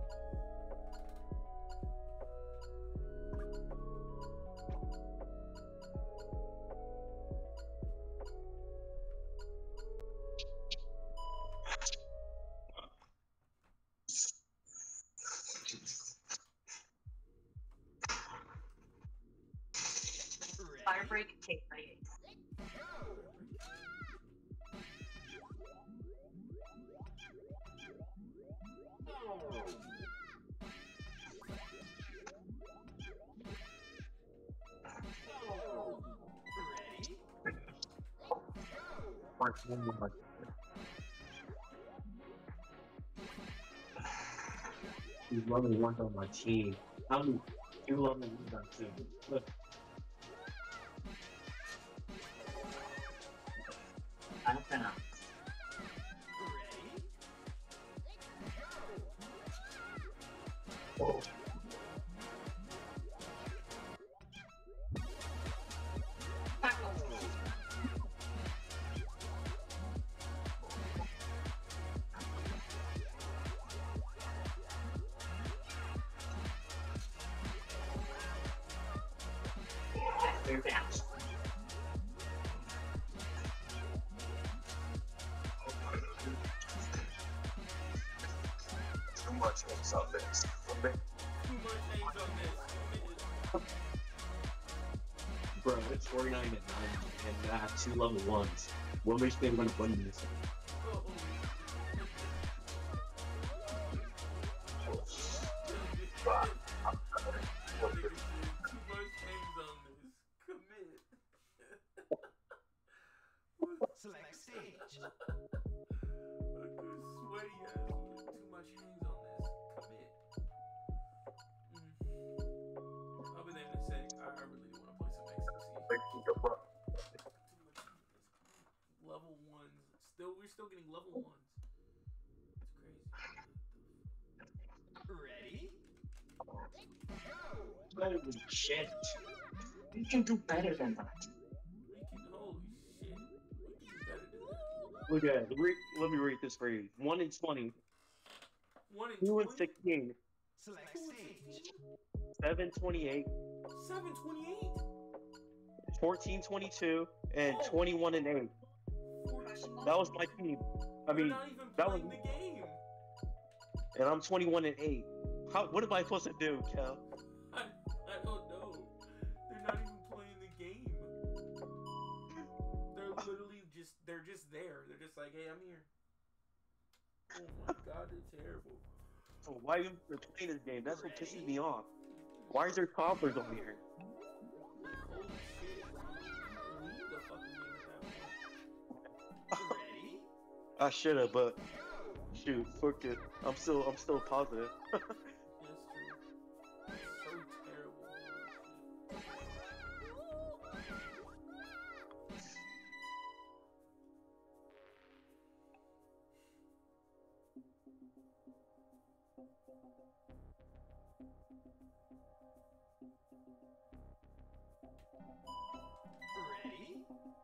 Fire break, take ninety-eight. Ready? Mark one more. You level one on my team. I'm you level one on two. Look, I'm found. Ready? They're down. Too much eggs on this. Too much eggs on this. bro, it's forty-nine and nine, and I have two level ones. What makes me think I'm gonna win this? Oh, still getting level ones. It's crazy. Ready? Holy shit. We can do better than that. We can, holy shit. We can do better than that. Look at it. Re- Let me read this for you. one in twenty, One in two in twenty? sixteen, Select stage. seven twenty-eight, seven twenty-eight? fourteen twenty-two, and Oh. twenty-one and eight. That was my team. I You're mean, not even that was, playing the game. and I'm twenty-one and eight. How? What am I supposed to do, Cal? I, I don't know. They're not even playing the game. They're literally just, they're just there. They're just like, hey, I'm here. Oh my god, they're terrible. So why are you playing this game? That's what pisses me off. Why is there toddlers over here? Holy shit. Leave the fucking game at that point. Ready? I should have, but shoot, fuck it. I'm still, I'm still positive. That's true. It's so terrible. Ready?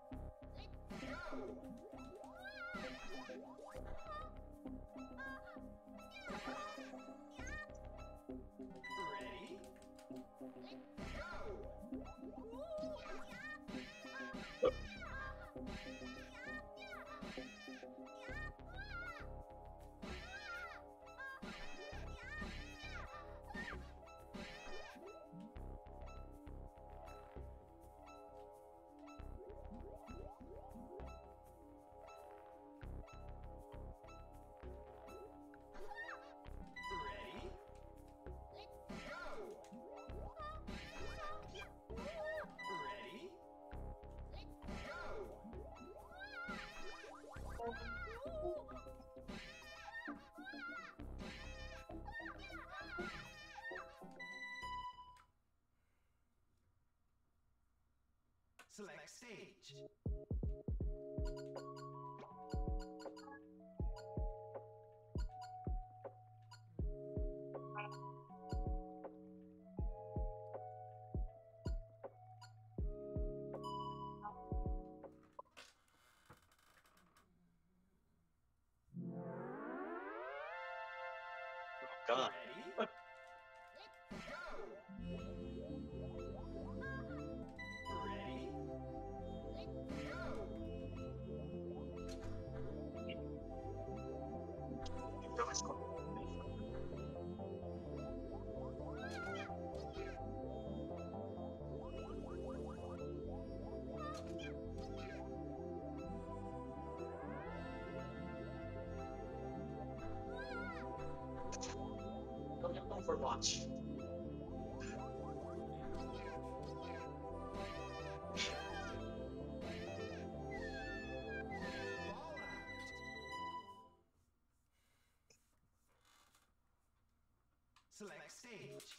Ready? Ready? Ready? Select stage. God. Ready? Ready? Overwatch. Ball out. Select stage.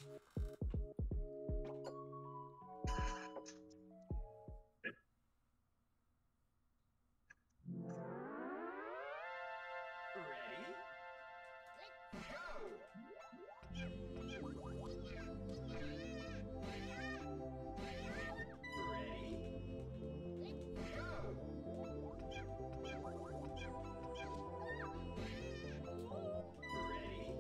Ready? Ready?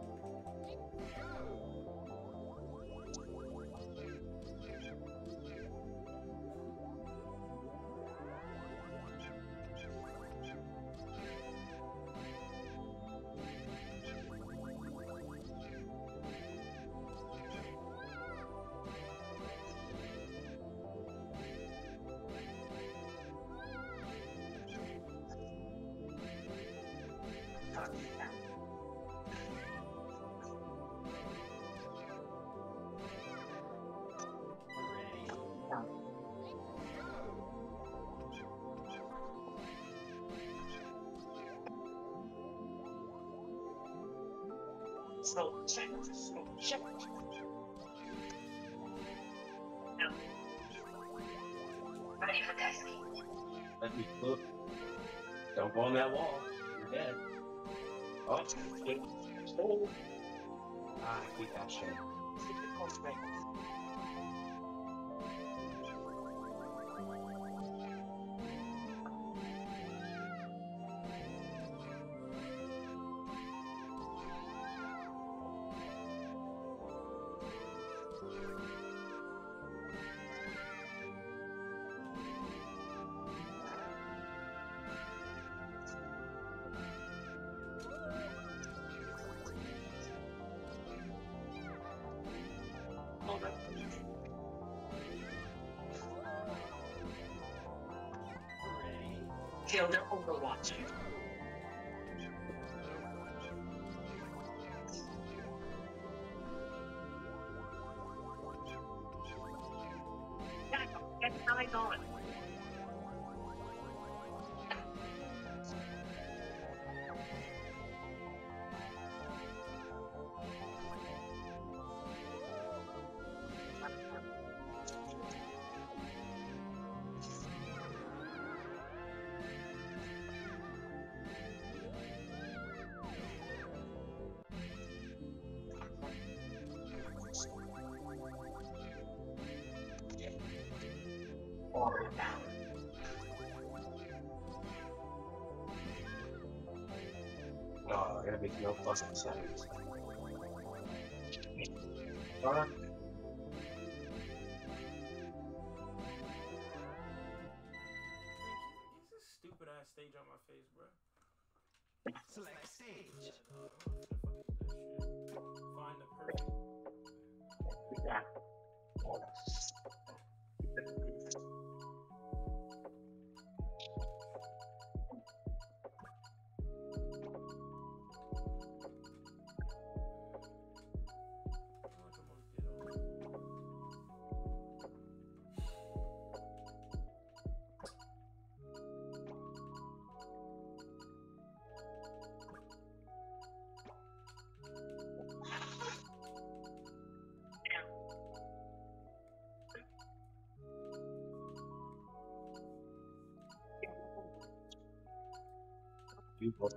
Ready? Slow check, slow check. No. Ready for testing. Let me look. Don't go on that wall. You're dead. Oh, shit. Oh. Ah, I hate that shit. Typical strength. Oh, no. Ready? Kill their Overwatch. Yeah, get eyes on. Or down. No, that makes no fucking sense. Alright. Use this stupid ass stage on my face, bro. Select stage. Find the perfect. Yeah. You both.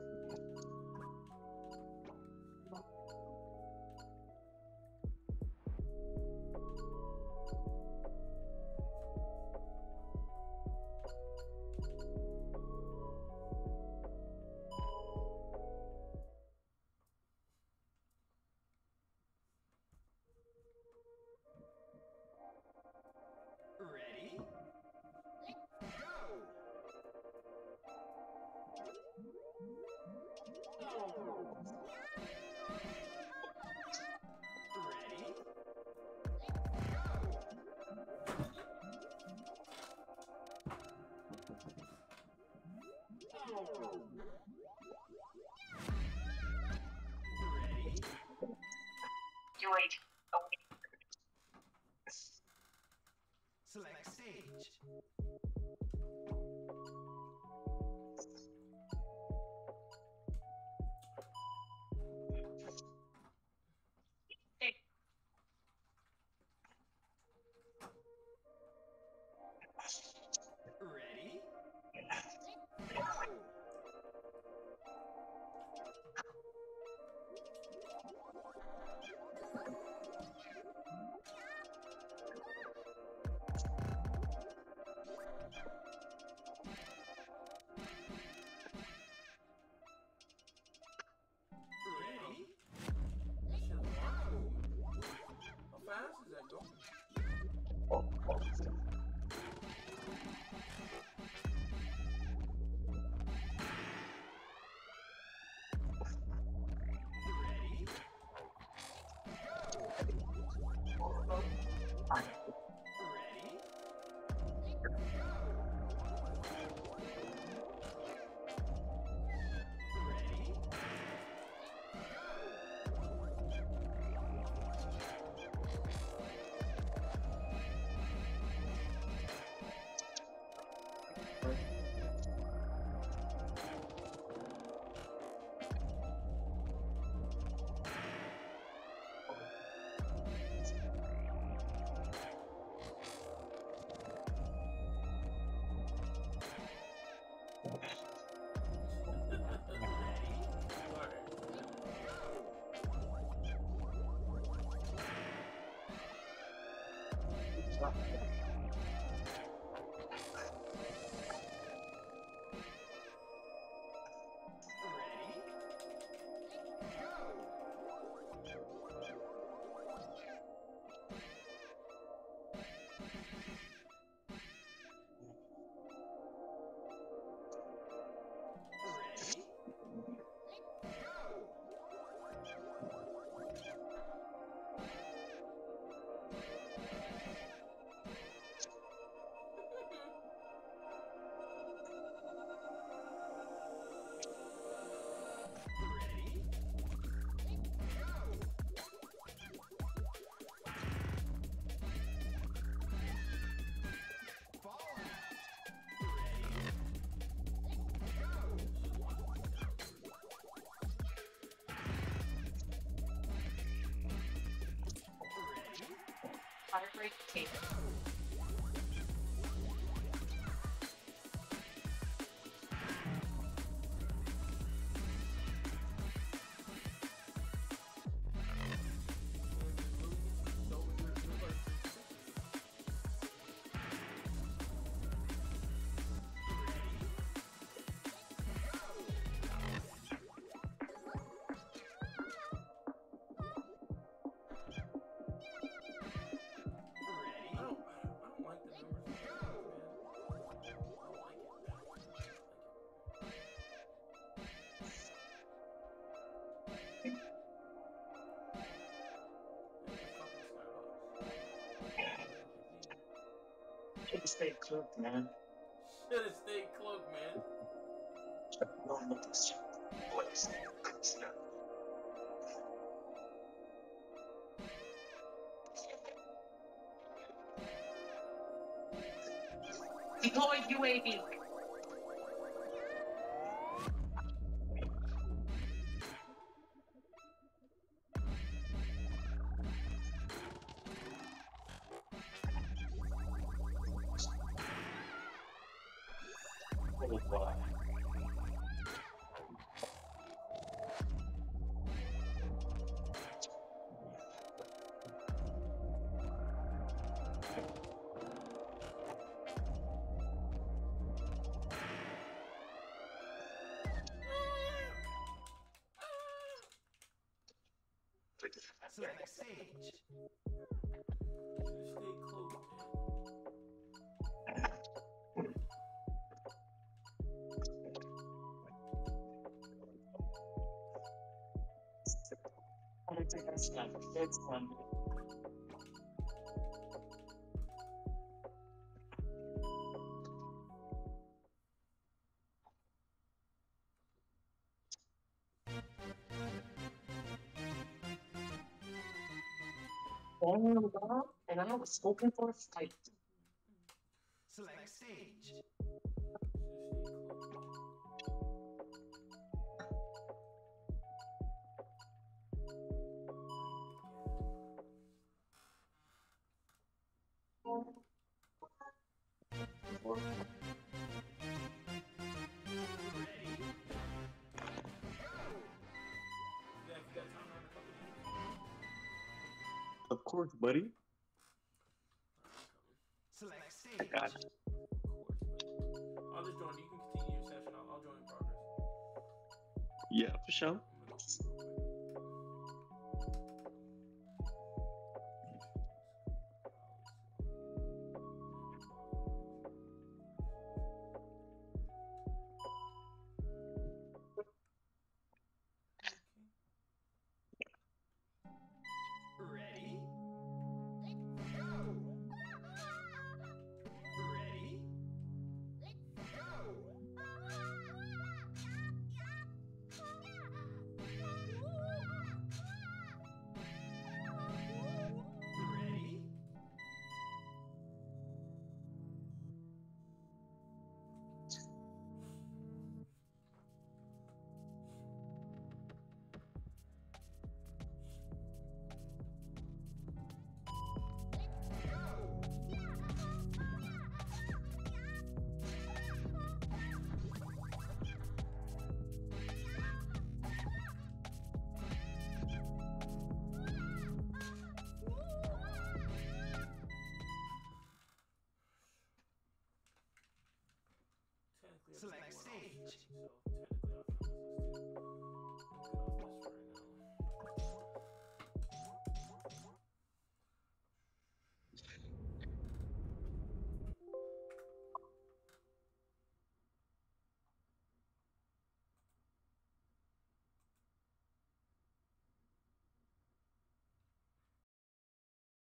Ready? Go! Ready? Go! Ready? You wait. Oh, Select stage. hey. Ready? Go! Ready? Shit, wow. How fast is that going? Ready? Fine. Ready? Heartbreak tape. I don't, I don't like the numbers, man. I don't like it. Should stay cloaked, man. Should have stayed cloaked, man. No notice. Voice. Deploy U A V. Oh, boy. Select stage. Should have stayed cloaked, man. I'm gonna take a step. It's one. Oh, wow. And I was hoping for a fight. Select stage. Of course, buddy. Select stage. Got it. I'll just join. You can continue your session. I'll, I'll join in progress. Yeah, for sure. I'm gonna go real quick. Ready? Go! Ready? Go! We have Select one off, stage. so technically